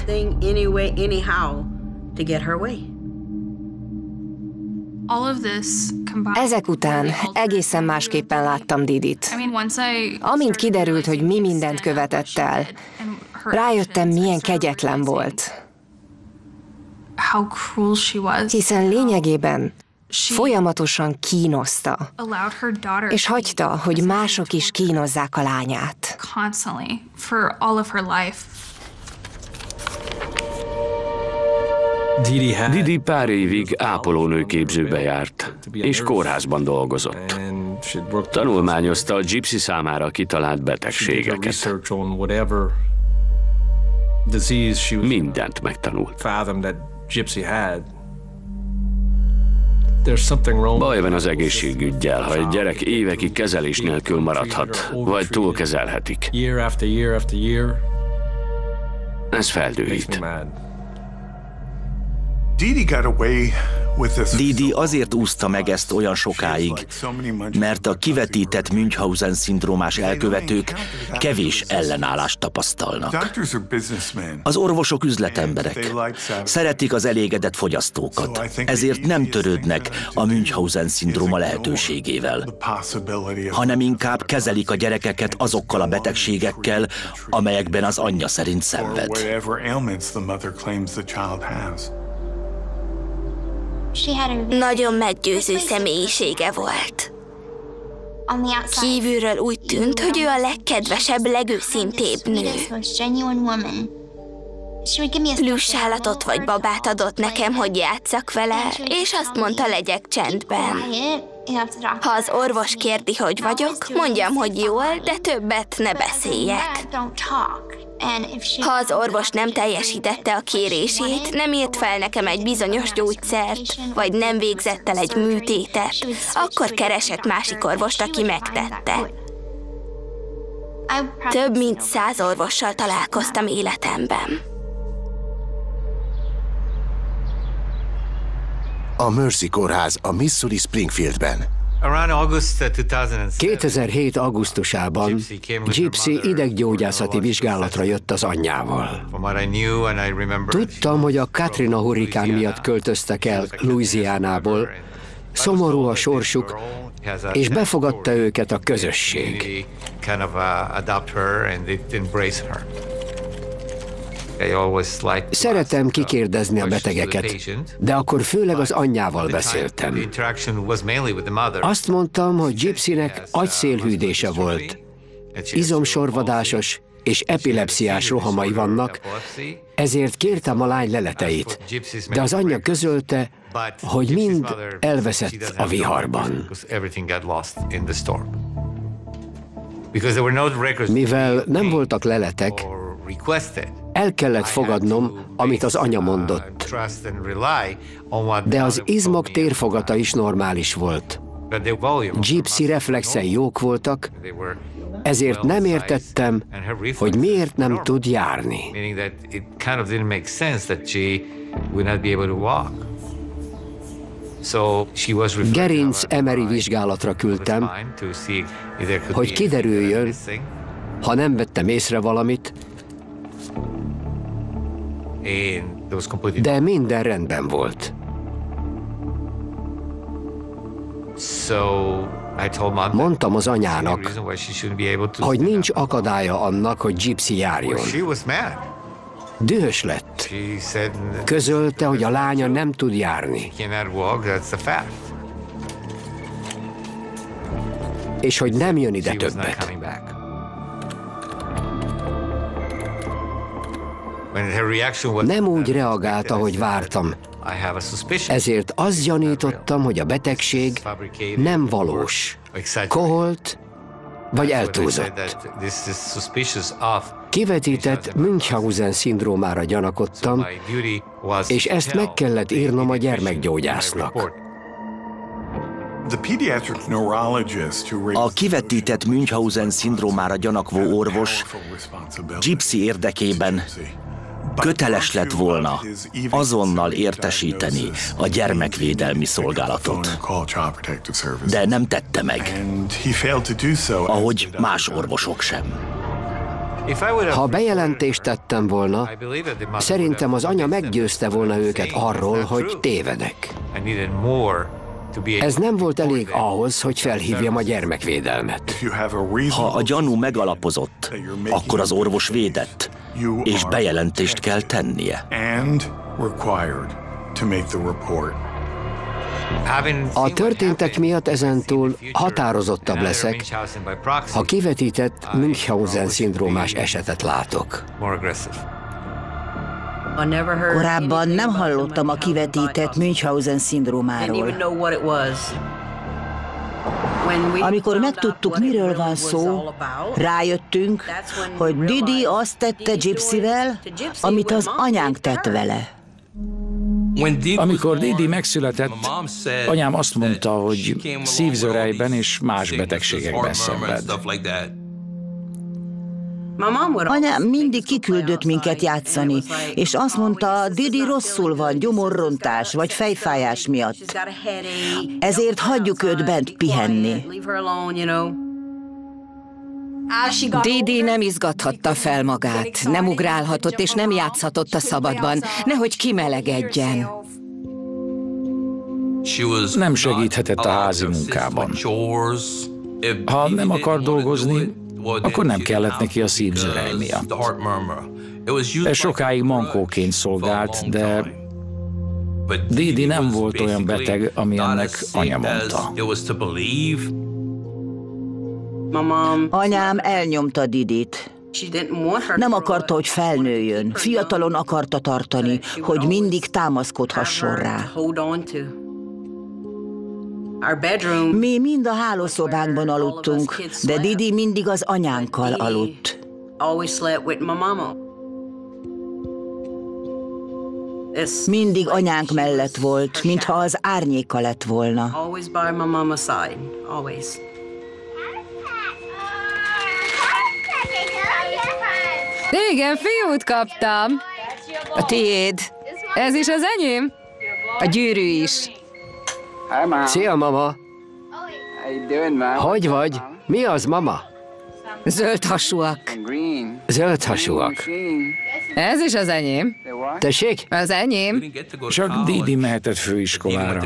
Ezek után egészen másképpen láttam Didit. Amint kiderült, hogy mi mindent követett el, rájöttem, milyen kegyetlen volt. Hiszen lényegében folyamatosan kínoszta, és hagyta, hogy mások is kínozzák a lányát. Didi pár évig ápolónőképzőbe járt, és kórházban dolgozott. Tanulmányozta a Gypsy számára kitalált betegségeket. Mindent megtanult. Baj van az egészségügydel, ha egy gyerek évekig kezelés nélkül maradhat, vagy túlkezelhetik. Ez feldühít. Didi azért úszta meg ezt olyan sokáig, mert a kivetített Münchhausen-szindrómás elkövetők kevés ellenállást tapasztalnak. Az orvosok üzletemberek, szeretik az elégedett fogyasztókat, ezért nem törődnek a Münchhausen-szindróma lehetőségével, hanem inkább kezelik a gyerekeket azokkal a betegségekkel, amelyekben az anyja szerint szenved. Nagyon meggyőző személyisége volt. Kívülről úgy tűnt, hogy ő a legkedvesebb, legőszintébb nő. Plüssállatot vagy babát adott nekem, hogy játsszak vele, és azt mondta, legyek csendben. Ha az orvos kérdi, hogy vagyok, mondjam, hogy jól, de többet ne beszéljek. Ha az orvos nem teljesítette a kérését, nem írt fel nekem egy bizonyos gyógyszert, vagy nem végzett el egy műtétet, akkor keresett másik orvost, aki megtette. Több mint száz orvossal találkoztam életemben. A Mercy kórház a Missouri Springfieldben. kétezer-hét augusztusában Gypsy ideggyógyászati vizsgálatra jött az anyjával. Tudtam, hogy a Katrina hurrikán miatt költöztek el Louisianából, szomorú a sorsuk, és befogadta őket a közösség. Szeretem kikérdezni a betegeket, de akkor főleg az anyjával beszéltem. Azt mondtam, hogy Gypsynek agyszélhűdése volt, izomsorvadásos és epilepsziás rohamai vannak, ezért kértem a lány leleteit, de az anyja közölte, hogy mind elveszett a viharban. Mivel nem voltak leletek, el kellett fogadnom, amit az anya mondott, de az izmok térfogata is normális volt. Gypsy reflexei jók voltak, ezért nem értettem, hogy miért nem tud járni. Gerinc Emery vizsgálatra küldtem, hogy kiderüljön, ha nem vettem észre valamit, de minden rendben volt. Mondtam az anyának, hogy nincs akadálya annak, hogy Gypsy járjon. Dühös lett. Közölte, hogy a lánya nem tud járni. És hogy nem jön ide többet. Nem úgy reagált, ahogy vártam. Ezért azt gyanítottam, hogy a betegség nem valós, koholt vagy eltúlzott. Kivetített Münchhausen-szindrómára gyanakodtam, és ezt meg kellett írnom a gyermekgyógyásznak. A kivetített Münchhausen-szindrómára gyanakvó orvos Gypsy érdekében köteles lett volna azonnal értesíteni a gyermekvédelmi szolgálatot. De nem tette meg, ahogy más orvosok sem. Ha bejelentést tettem volna, szerintem az anya meggyőzte volna őket arról, hogy tévedek. Ez nem volt elég ahhoz, hogy felhívjam a gyermekvédelmet. Ha a gyanú megalapozott, akkor az orvos védett, és bejelentést kell tennie. A történtek miatt ezentúl határozottabb leszek, ha kivetített Münchhausen-szindrómás esetet látok. Korábban nem hallottam a kivetített Münchhausen-szindrómáról. Amikor megtudtuk, miről van szó, rájöttünk, hogy Didi azt tette Gypsyvel, amit az anyánk tett vele. Amikor Didi megszületett, anyám azt mondta, hogy szívzörejben és más betegségekben szenved. Anyám mindig kiküldött minket játszani, és azt mondta, Didi rosszul van, gyomorrontás vagy fejfájás miatt. Ezért hagyjuk őt bent pihenni. Didi nem izgathatta fel magát, nem ugrálhatott és nem játszhatott a szabadban, nehogy kimelegedjen. Nem segíthetett a házi munkában. Ha nem akar dolgozni, akkor nem kellett neki a szívzörej miatt. Ez sokáig mankóként szolgált, de Didi nem volt olyan beteg, ami ennek anya mondta. Anyám elnyomta Didit. Nem akarta, hogy felnőjön. Fiatalon akarta tartani, hogy mindig támaszkodhasson rá. Mi mind a hálószobánkban aludtunk, de Didi mindig az anyánkkal aludt. Mindig anyánk mellett volt, mintha az árnyéka lett volna. Igen, fiút kaptam. A tiéd. Ez is az enyém? A gyűrű is. Szia, mama! Hogy vagy? Mi az, mama? Zöldhasúak. Zöldhasúak. Ez is az enyém. Tessék? Az enyém. Csak Didi mehetett főiskolára.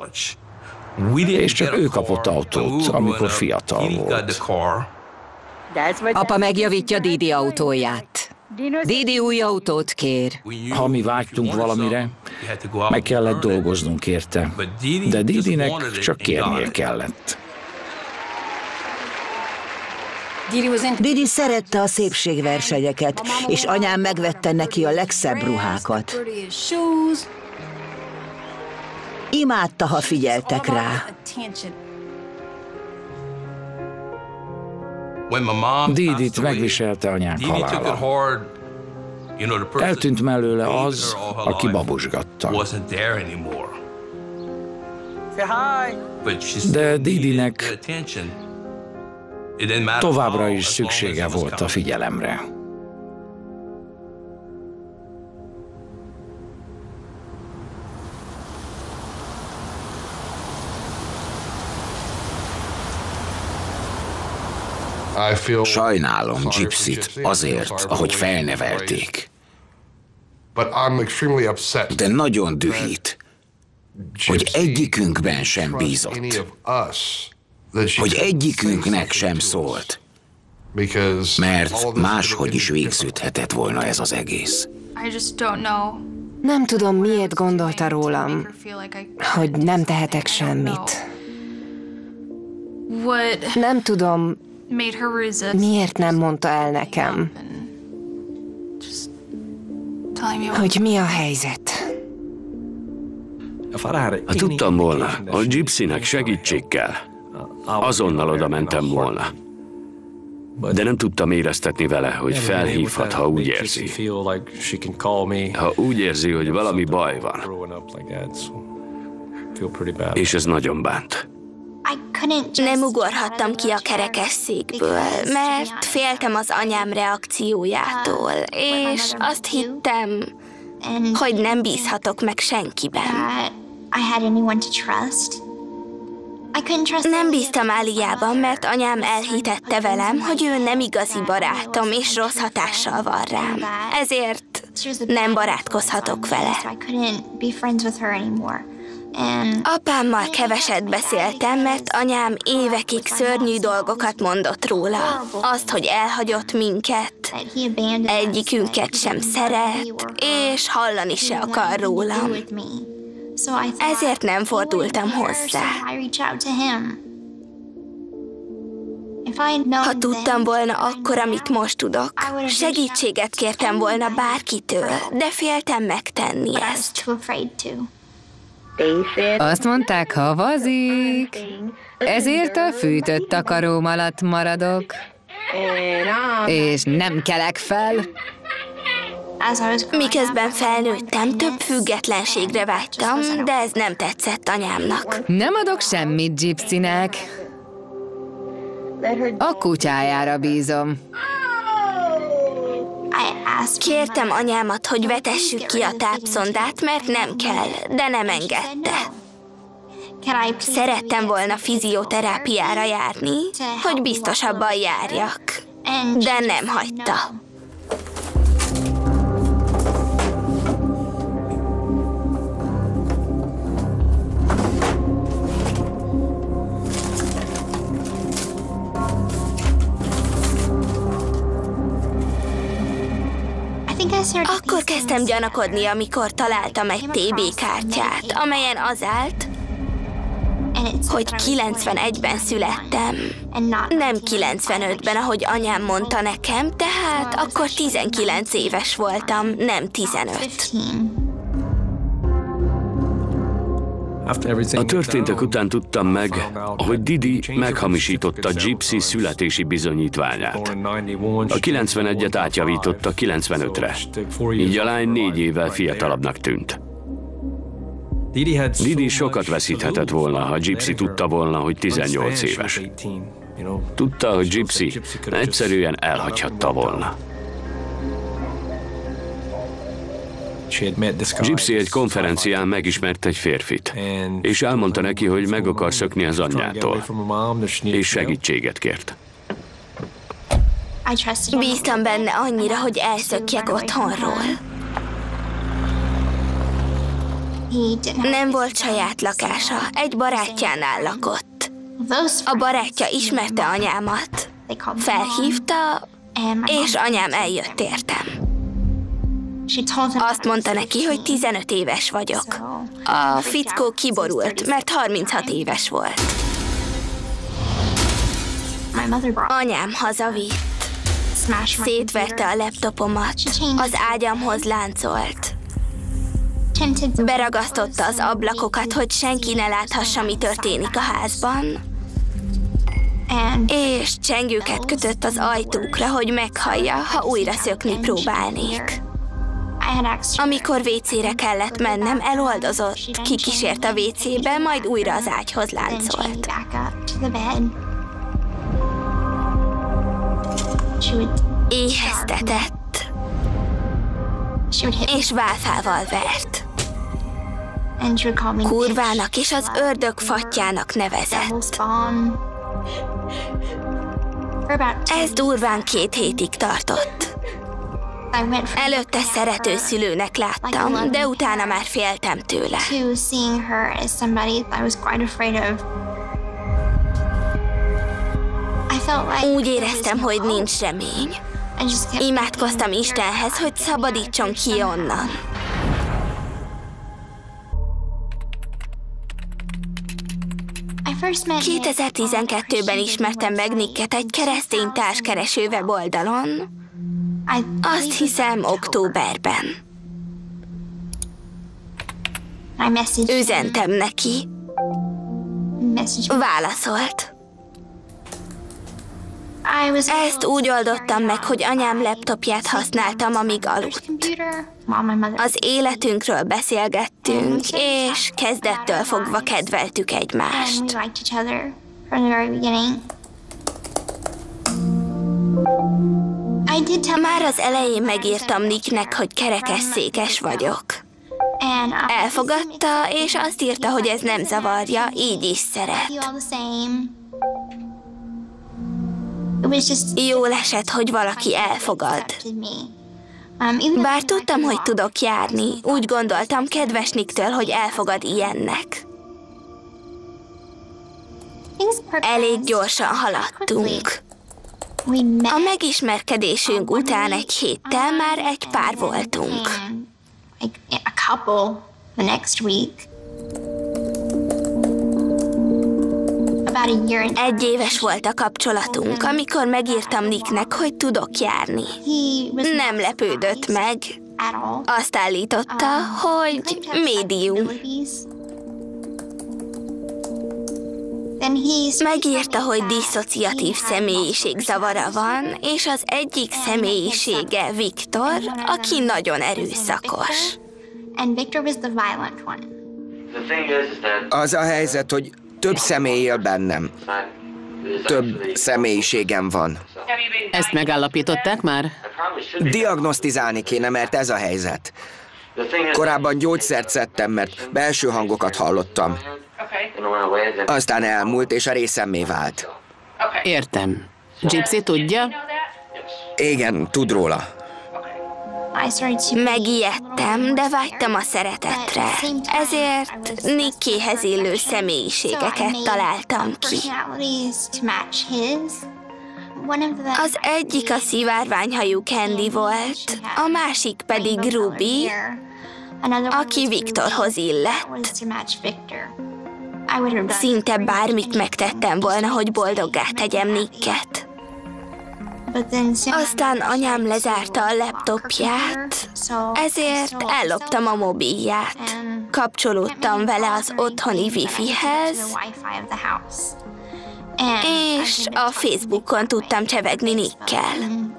És csak ő kapott autót, amikor fiatal volt. Apa megjavítja Didi autóját. Didi új autót kér. Ha mi vágytunk valamire, meg kellett dolgoznunk érte, de Didinek csak kérnie kellett. Didi szerette a szépségversenyeket, és anyám megvette neki a legszebb ruhákat. Imádta, ha figyeltek rá. Didit megviselte anyánk halála. Eltűnt mellőle az, aki babusgatta. De Didinek továbbra is szüksége volt a figyelemre. Sajnálom Gypsyt azért, ahogy felnevelték. De nagyon dühít, hogy egyikünkben sem bízott. Hogy egyikünknek sem szólt. Mert máshogy is végződhetett volna ez az egész. Nem tudom, miért gondolta rólam, hogy nem tehetek semmit. Nem tudom, miért nem mondta el nekem, hogy mi a helyzet. Ha tudtam volna, hogy Gypsynek segítség kell, azonnal oda mentem volna. De nem tudtam éreztetni vele, hogy felhívhat, ha úgy érzi. Ha úgy érzi, hogy valami baj van. És ez nagyon bánt. Nem ugorhattam ki a kerekesszékből, mert féltem az anyám reakciójától, és azt hittem, hogy nem bízhatok meg senkiben. Nem bíztam Aliában, mert anyám elhitette velem, hogy ő nem igazi barátom, és rossz hatással van rám. Ezért nem barátkozhatok vele. Apámmal keveset beszéltem, mert anyám évekig szörnyű dolgokat mondott róla. Azt, hogy elhagyott minket, egyikünket sem szeret, és hallani se akar rólam. Ezért nem fordultam hozzá. Ha tudtam volna akkor, amit most tudok, segítséget kértem volna bárkitől, de féltem megtenni ezt. Azt mondták, havazik, ezért a fűtött takaróm alatt maradok, és nem kelek fel. Miközben felnőttem, több függetlenségre vágytam, de ez nem tetszett anyámnak. Nem adok semmit Gypsynek. A kutyájára bízom. Kértem anyámat, hogy vetessük ki a tápszondát, mert nem kell, de nem engedte. Szerettem volna fizioterápiára járni, hogy biztosabban járjak, de nem hagyta. Akkor kezdtem gyanakodni, amikor találtam egy té bé kártyát, amelyen az állt, hogy kilencvenegyben születtem, nem kilencvenötben, ahogy anyám mondta nekem, tehát akkor tizenkilenc éves voltam, nem tizenöt. A történtek után tudtam meg, hogy Didi meghamisította Gypsy születési bizonyítványát. A kilencvenegyet átjavította kilencvenötre, így a lány négy évvel fiatalabbnak tűnt. Didi sokat veszíthetett volna, ha Gypsy tudta volna, hogy tizennyolc éves. Tudta, hogy Gypsy egyszerűen elhagyhatta volna. Gypsy egy konferencián megismert egy férfit, és elmondta neki, hogy meg akar szökni az anyjától, és segítséget kért. Bíztam benne annyira, hogy elszökjek otthonról. Nem volt saját lakása, egy barátjánál lakott. A barátja ismerte anyámat, felhívta, és anyám eljött értem. Azt mondta neki, hogy tizenöt éves vagyok. A fickó kiborult, mert harminchat éves volt. Anyám hazavitt. Szétverte a laptopomat, az ágyamhoz láncolt. Beragasztotta az ablakokat, hogy senki ne láthassa, mi történik a házban. És csengőket kötött az ajtókra, hogy meghallja, ha újra szökni próbálnék. Amikor vécére kellett mennem, eloldozott, kikísért a vécébe, majd újra az ágyhoz láncolt. Éheztetett, és válfával vert. Kurvának és az ördög fattyának nevezett. Ez durván két hétig tartott. Előtte szerető szülőnek láttam, de utána már féltem tőle. Úgy éreztem, hogy nincs remény. Imádkoztam Istenhez, hogy szabadítson ki onnan. kétezer-tizenkettőben ismertem meg Nicket egy keresztény társkereső weboldalon. Azt hiszem, októberben. Üzentem neki. Válaszolt. Ezt úgy oldottam meg, hogy anyám laptopját használtam, amíg aludt. Az életünkről beszélgettünk, és kezdettől fogva kedveltük egymást. Már az elején megírtam Nicknek, hogy kerekesszékes vagyok. Elfogadta, és azt írta, hogy ez nem zavarja, így is szeret. Jól esett, hogy valaki elfogad. Bár tudtam, hogy tudok járni, úgy gondoltam kedves Nicktől, hogy elfogad ilyennek. Elég gyorsan haladtunk. A megismerkedésünk után egy héttel már egy pár voltunk. Egy éves volt a kapcsolatunk, amikor megírtam Nicknek, hogy tudok járni. Nem lepődött meg. Azt állította, hogy médium. Megírta, hogy disszociatív személyiségzavara van, és az egyik személyisége Viktor, aki nagyon erőszakos. Az a helyzet, hogy több személy él bennem. Több személyiségem van. Ezt megállapították már? Diagnosztizálni kéne, mert ez a helyzet. Korábban gyógyszert szedtem, mert belső hangokat hallottam. Aztán elmúlt, és a részemmé vált. Értem. Gypsy tudja? Igen, tud róla. Megijedtem, de vágytam a szeretetre. Ezért Nickéhez illő személyiségeket találtam ki. Az egyik a szivárványhajú Candy volt, a másik pedig Ruby, aki Viktorhoz illett. Szinte bármit megtettem volna, hogy boldoggá tegyem Nicket. Aztán anyám lezárta a laptopját, ezért elloptam a mobilját. Kapcsolódtam vele az otthoni wifihez, és a Facebookon tudtam csevegni Nickkel.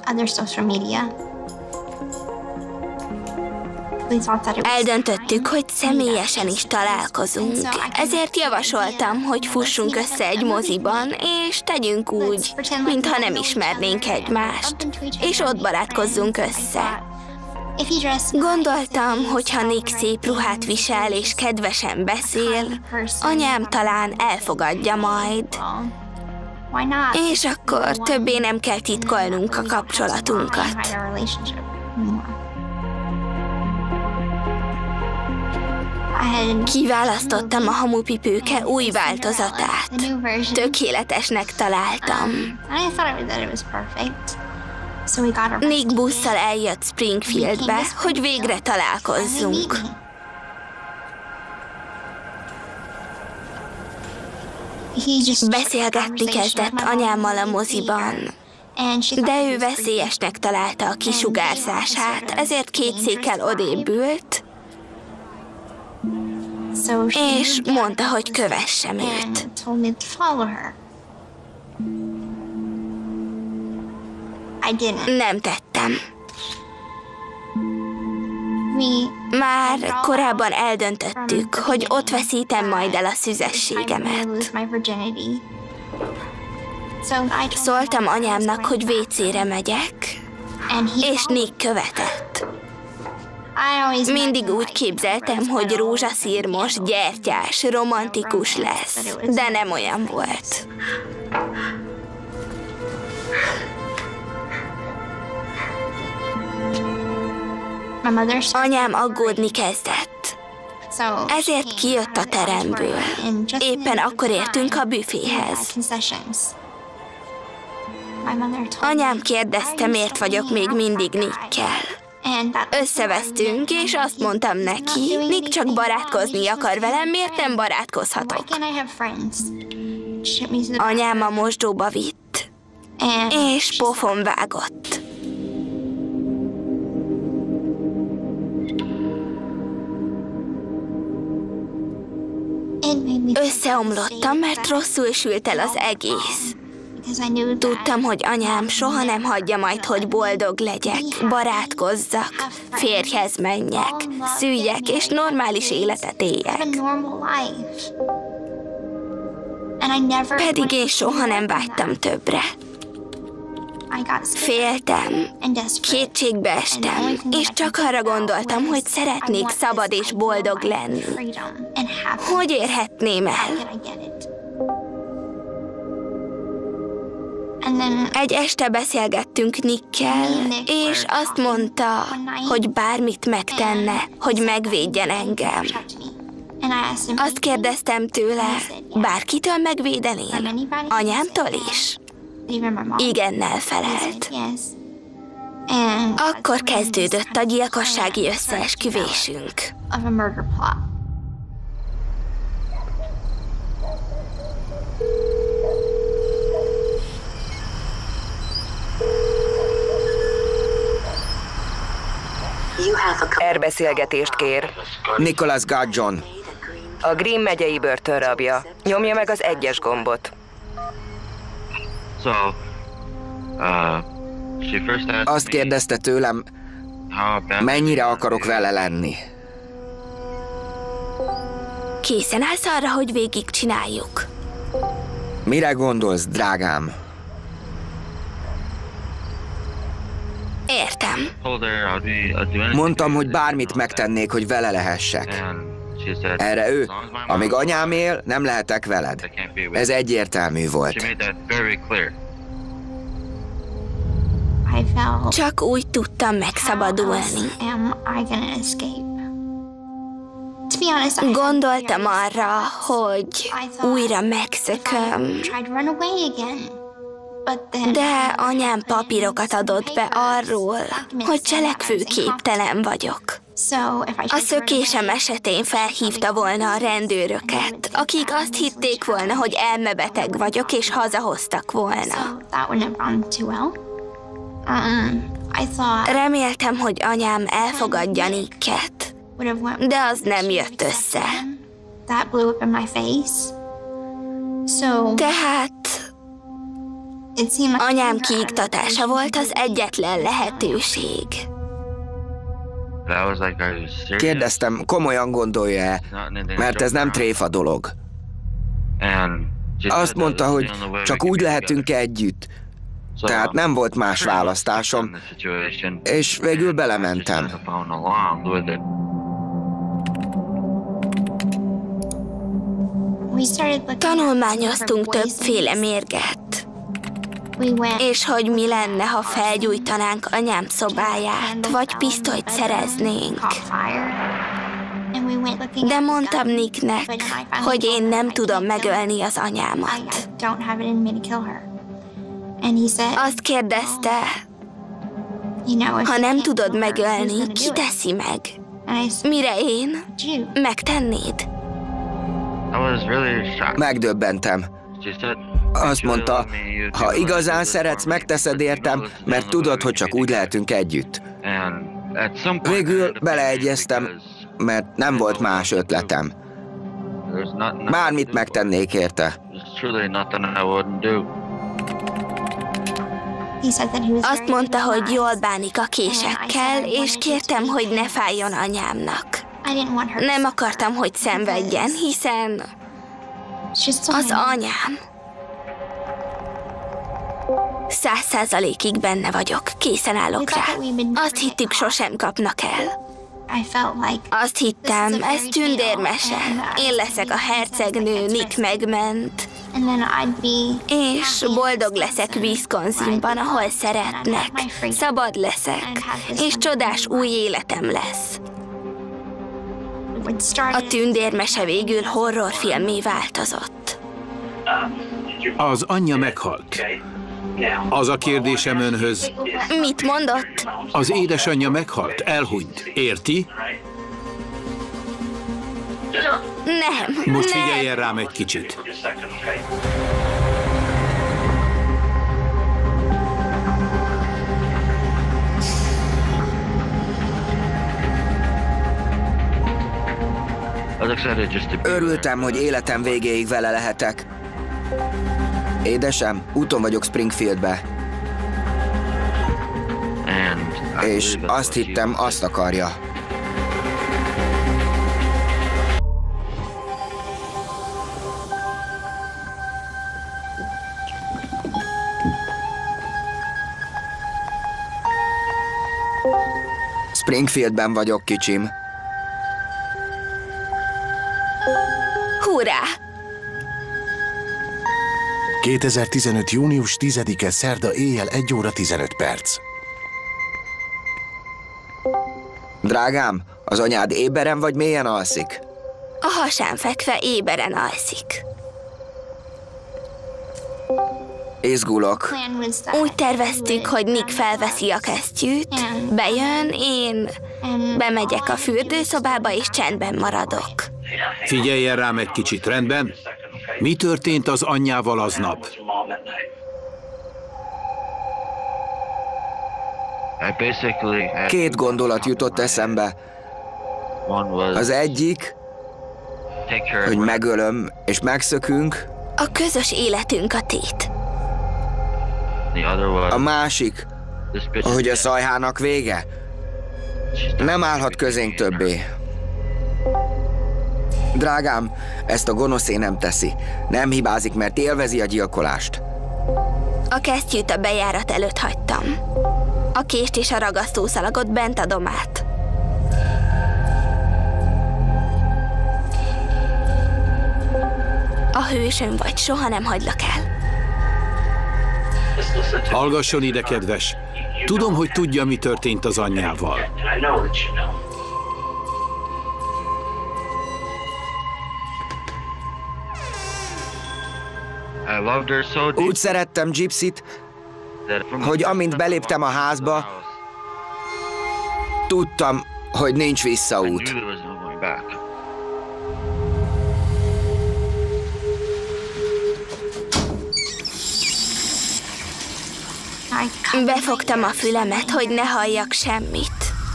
Eldöntöttük, hogy személyesen is találkozunk, ezért javasoltam, hogy fussunk össze egy moziban, és tegyünk úgy, mintha nem ismernénk egymást, és ott barátkozzunk össze. Gondoltam, hogy ha Nick szép ruhát visel és kedvesen beszél, anyám talán elfogadja majd. És akkor többé nem kell titkolnunk a kapcsolatunkat. Kiválasztottam a hamupipőke új változatát. Tökéletesnek találtam. Nick busszal eljött Springfieldbe, hogy végre találkozzunk. Beszélgetni kezdett anyámmal a moziban, de ő veszélyesnek találta a kisugárzását, ezért két székkel odébb ült, és mondta, hogy kövessem őt. Nem tettem. Már korábban eldöntöttük, hogy ott veszítem majd el a szüzességemet. Szóltam anyámnak, hogy vécére megyek, és Nick követett. Mindig úgy képzeltem, hogy rózsaszírmos, gyertyás, romantikus lesz, de nem olyan volt. Anyám aggódni kezdett, ezért kijött a teremből. Éppen akkor értünk a büféhez. Anyám kérdezte, miért vagyok még mindig Nickkel. Összevesztünk, és azt mondtam neki, Nick csak barátkozni akar velem, miért nem barátkozhatok? Anyám a mosdóba vitt, és pofon vágott. Összeomlottam, mert rosszul sült el az egész. Tudtam, hogy anyám soha nem hagyja majd, hogy boldog legyek, barátkozzak, férjhez menjek, szüljek és normális életet éljek. Pedig én soha nem vágytam többre. Féltem, kétségbe estem, és csak arra gondoltam, hogy szeretnék szabad és boldog lenni. Hogy érhetném el? Egy este beszélgettünk Nickkel, és azt mondta, hogy bármit megtenne, hogy megvédjen engem. Azt kérdeztem tőle, bárkitől megvédeném? Anyámtól is? Igennel felelt. Akkor kezdődött a gyilkossági összeesküvésünk. Erbeszélgetést kér. Nicholas Gudgeon. A Green megyei börtönrabja. Nyomja meg az egyes gombot. Azt kérdezte tőlem, mennyire akarok vele lenni. Készen állsz arra, hogy végigcsináljuk? Mire gondolsz, drágám? Értem. Mondtam, hogy bármit megtennék, hogy vele lehessek. Erre ő, amíg anyám él, nem lehetek veled. Ez egyértelmű volt. Csak úgy tudtam megszabadulni. Gondoltam arra, hogy újra megszököm. De anyám papírokat adott be arról, hogy cselekvőképtelen vagyok. A szökésem esetén felhívta volna a rendőröket, akik azt hitték volna, hogy elmebeteg vagyok, és hazahoztak volna. Reméltem, hogy anyám elfogadja Nicket, de az nem jött össze. Tehát anyám kiiktatása volt az egyetlen lehetőség. Kérdeztem, komolyan gondolja-e, mert ez nem tréfa dolog. Azt mondta, hogy csak úgy lehetünk együtt, tehát nem volt más választásom, és végül belementem. Tanulmányoztunk többféle mérget. És hogy mi lenne, ha felgyújtanánk anyám szobáját, vagy pisztolyt szereznénk. De mondtam Nicknek, hogy én nem tudom megölni az anyámat. Azt kérdezte, ha nem tudod megölni, ki teszi meg? Mire én? Megtennéd? Megdöbbentem. Azt mondta, ha igazán szeretsz, megteszed értem, mert tudod, hogy csak úgy lehetünk együtt. Végül beleegyeztem, mert nem volt más ötletem. Bármit megtennék érte. Azt mondta, hogy jól bánik a késekkel, és kértem, hogy ne fájjon anyámnak. Nem akartam, hogy szenvedjen, hiszen az anyám. Száz százalékig benne vagyok, készen állok rá. Azt hittük, sosem kapnak el. Azt hittem, ez tündérmese. Én leszek a hercegnő, Nick megment. És boldog leszek Wisconsinban, ahol szeretnek. Szabad leszek, és csodás új életem lesz. A tündérmese végül horrorfilmmé változott. Az anyja meghalt. Az a kérdésem önhöz. Mit mondott? Az édesanyja meghalt, elhunyt. Érti? Nem. Most nem. figyeljen rám egy kicsit. Örültem, hogy életem végéig vele lehetek. Édesem, úton vagyok Springfieldbe. És azt hittem, azt akarja. Springfieldben vagyok, kicsim. Hurrá! kétezer-tizenöt. június tizedike, szerda éjjel egy óra tizenöt perc. Drágám, az anyád éberen vagy mélyen alszik? A hasán fekve éberen alszik. Izgulok. Úgy terveztük, hogy Nick felveszi a kesztyűt, bejön, én bemegyek a fürdőszobába és csendben maradok. Figyeljen rám egy kicsit, rendben? Mi történt az anyjával aznap? Két gondolat jutott eszembe. Az egyik, hogy megölöm és megszökünk. A közös életünk a tét. A másik, hogy a szajhának vége. Nem állhat közénk többé. Drágám, ezt a gonoszé nem teszi. Nem hibázik, mert élvezi a gyilkolást. A kesztyűt a bejárat előtt hagytam. A kést és a ragasztószalagot bent adom át. A hősöm vagy, soha nem hagylak el. Hallgasson ide, kedves. Tudom, hogy tudja, mi történt az anyjával. Úgy szerettem Gypsyt, hogy amint beléptem a házba, tudtam, hogy nincs visszaút. Befogtam a fülemet, hogy ne halljak semmit.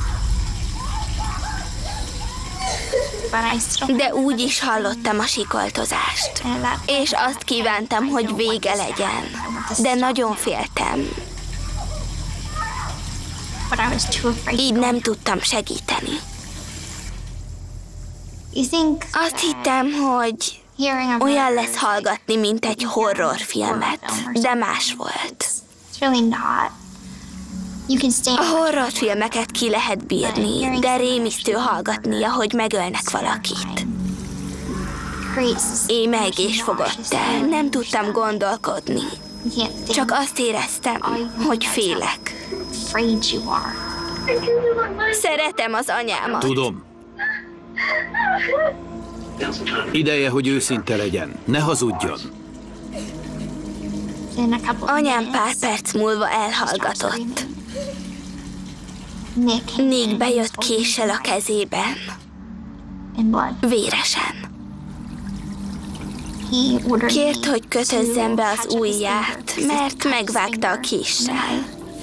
De úgy is hallottam a sikoltozást. És azt kívántam, hogy vége legyen. De nagyon féltem. Így nem tudtam segíteni. Azt hittem, hogy olyan lesz hallgatni, mint egy horrorfilmet. De más volt. A horrorfilmeket ki lehet bírni, de rémisztő hallgatni, ahogy megölnek valakit. Émeg és fogott el, nem tudtam gondolkodni. Csak azt éreztem, hogy félek. Szeretem az anyámat. Tudom. Ideje, hogy őszinte legyen. Ne hazudjon. Anyám pár perc múlva elhallgatott. Nick bejött késsel a kezében. Véresen. Kért, hogy kötözzem be az ujját, mert megvágta a késsel.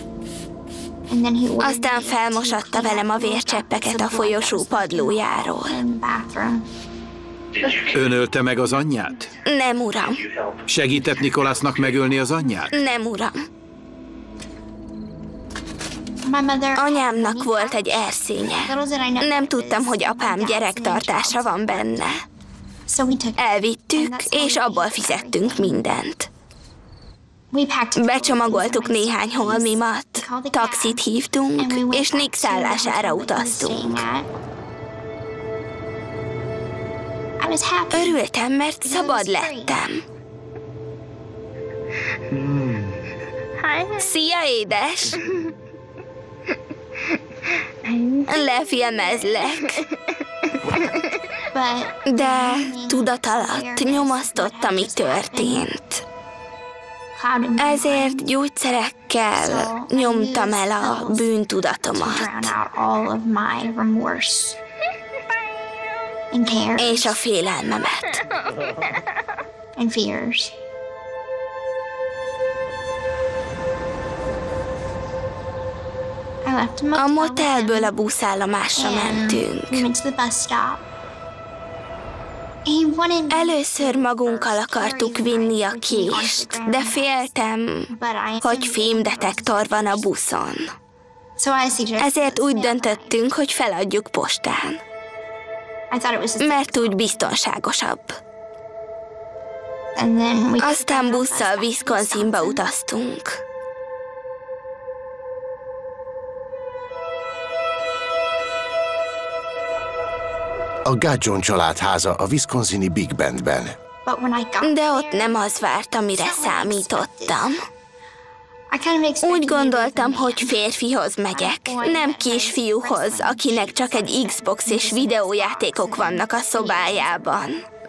Aztán felmosatta velem a vércseppeket a folyosó padlójáról. Ön ölte meg az anyját? Nem, uram. Segített Nicholasnak megölni az anyját? Nem, uram. Anyámnak volt egy erszénye. Nem tudtam, hogy apám gyerektartásra van benne. Elvittük, és abból fizettünk mindent. Becsomagoltuk néhány holmimat, taxit hívtunk, és Nick szállására utaztunk. Örültem, mert szabad lettem. Szia, édes! Lefilmezlek. De tudat alatt nyomasztott, ami történt. Ezért gyógyszerekkel nyomtam el a bűntudatomat. És a félelmemet. A motelből a buszállomásra mentünk. Először magunkkal akartuk vinni a kést, de féltem, hogy fémdetektor van a buszon. Ezért úgy döntöttünk, hogy feladjuk postán. Mert úgy biztonságosabb. Aztán busszal Wisconsinba utaztunk. A Gadjon családháza a wisconsini Big Bendben. De ott nem az várt, amire számítottam. Úgy gondoltam, hogy férfihoz megyek, nem kisfiúhoz, akinek csak egy Xbox és videójátékok vannak a szobájában.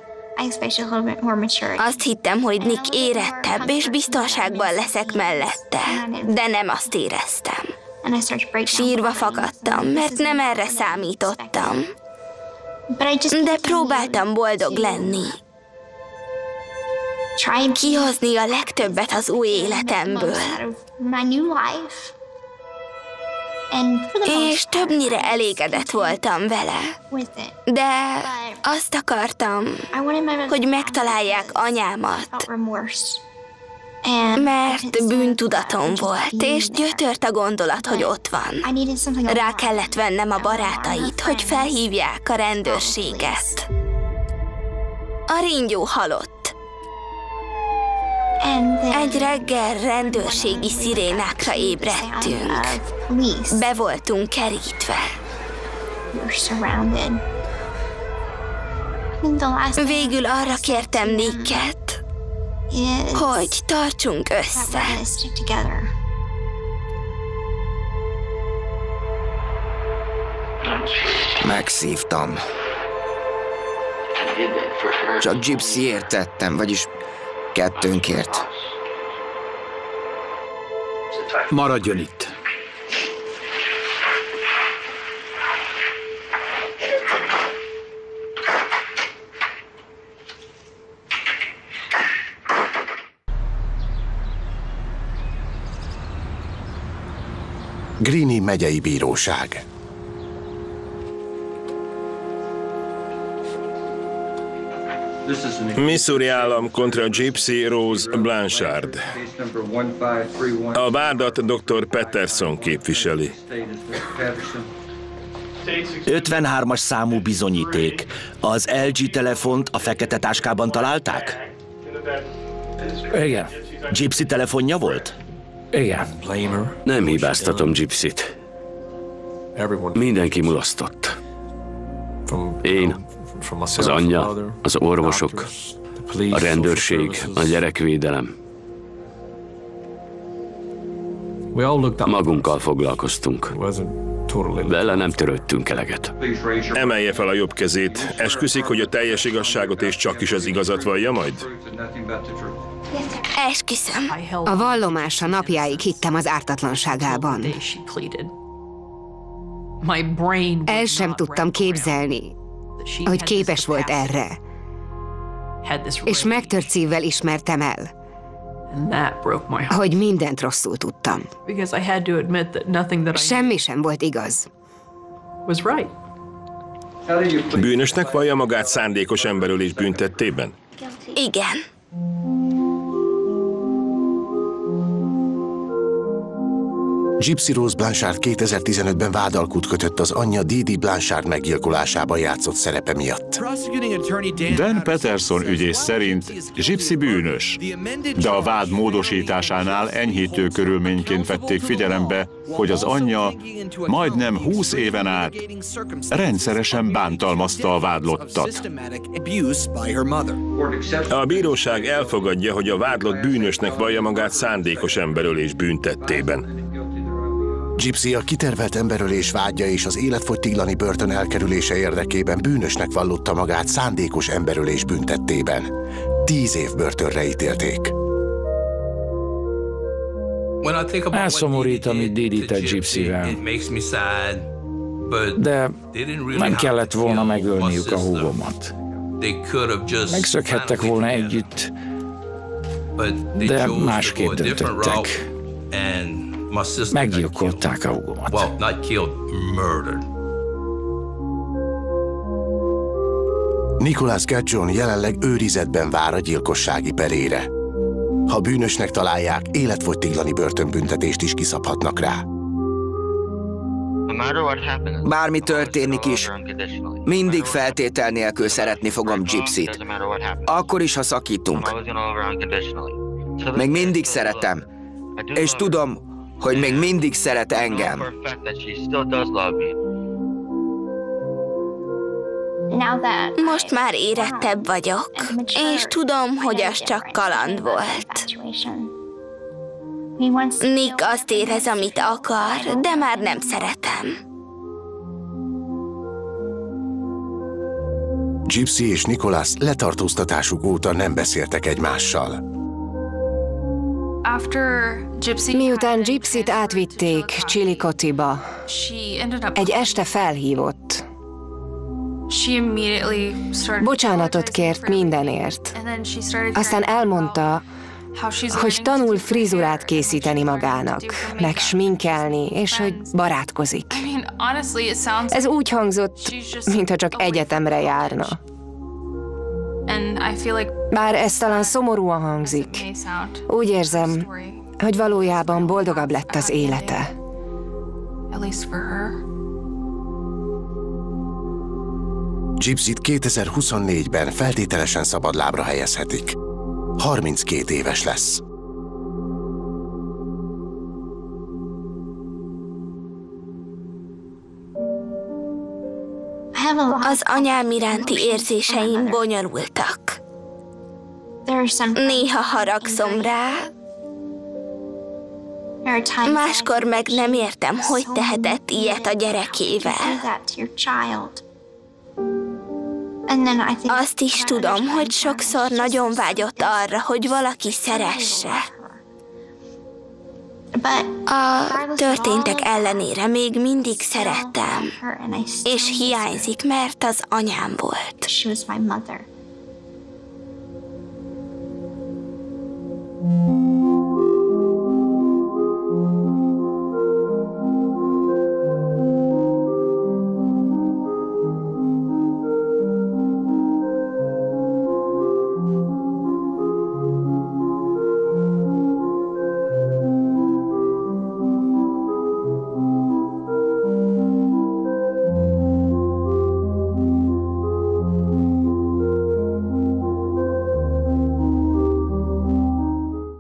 Azt hittem, hogy Nick érettebb és biztonságban leszek mellette, de nem azt éreztem. Sírva fakadtam, mert nem erre számítottam. De próbáltam boldog lenni. Kihozni a legtöbbet az új életemből. És többnyire elégedett voltam vele. De azt akartam, hogy megtalálják anyámat. Mert bűntudatom volt, és gyötört a gondolat, hogy ott van. Rá kellett vennem a barátait, hogy felhívják a rendőrséget. A ringyó halott. Egy reggel rendőrségi szirénákra ébredtünk. Be voltunk kerítve. Végül arra kértem Nicket, hogy tartsunk össze. Megszívtam. Csak Gypsyért tettem, vagyis kettőnkért. Maradjon itt. Greene megyei bíróság. Missouri állam kontra Gypsy Rose Blanchard. A vádat doktor Patterson képviseli. ötvenhármas számú bizonyíték. Az el gé telefont a fekete táskában találták? Igen. Gypsy telefonja volt? Igen. Nem hibáztatom Gypsyt. Mindenki mulasztott. Én, az anyja, az orvosok, a rendőrség, a gyerekvédelem. Magunkkal foglalkoztunk. Vele nem törődtünk eleget. Emelje fel a jobb kezét. Esküszik, hogy a teljes igazságot és csak is az igazat vallja majd? Esküszöm. A vallomása napjáig hittem az ártatlanságában. El sem tudtam képzelni, hogy képes volt erre. És megtört szívvel ismertem el, hogy mindent rosszul tudtam. Semmi sem volt igaz. Bűnösnek vallja magát szándékos emberölés büntettében? Igen. Gypsy Rose Blanchard kétezer-tizenötben vádalkut kötött az anyja Didi Blanchard meggyilkolásában játszott szerepe miatt. Dan Patterson ügyész szerint Gypsy bűnös, de a vád módosításánál enyhítő körülményként vették figyelembe, hogy az anyja majdnem húsz éven át rendszeresen bántalmazta a vádlottat. A bíróság elfogadja, hogy a vádlott bűnösnek vallja magát szándékos emberölés büntettében. Gypsy a kitervelt emberölés vágya és az életfogytiglani börtön elkerülése érdekében bűnösnek vallotta magát szándékos emberölés büntettében. Tíz év börtönre ítélték. Elszomorít, amit Didi tett Gypsyvel. De nem kellett volna megölniük a húgomat. Megszökhettek volna együtt, de másképp döntöttek. Meggyilkolták a húgomat. Nicholas Gadjon jelenleg őrizetben vár a gyilkossági perére. Ha bűnösnek találják, életfogytiglani börtönbüntetést is kiszabhatnak rá. Bármi történik is, mindig feltétel nélkül szeretni fogom Gypsyt. Akkor is, ha szakítunk. Még mindig szeretem, és tudom, hogy még mindig szeret engem. Most már érettebb vagyok, és tudom, hogy az csak kaland volt. Nick azt érez, amit akar, de már nem szeretem. Gypsy és Nicholas letartóztatásuk óta nem beszéltek egymással. Miután Gypsyt átvitték Chillicote-ba, egy este felhívott. Bocsánatot kért mindenért. Aztán elmondta, hogy tanul frizurát készíteni magának, meg sminkelni, és hogy barátkozik. Ez úgy hangzott, mintha csak egyetemre járna. Bár ez talán szomorúan hangzik, úgy érzem, hogy valójában boldogabb lett az élete. Gypsyt kétezer-huszonnégyben feltételesen szabadlábra helyezhetik. harminckét éves lesz. Az anyám iránti érzéseim bonyolultak. Néha haragszom rá, máskor meg nem értem, hogy tehetett ilyet a gyerekével. Azt is tudom, hogy sokszor nagyon vágyott arra, hogy valaki szeresse. A történtek ellenére még mindig szerettem, és hiányzik, mert az anyám volt.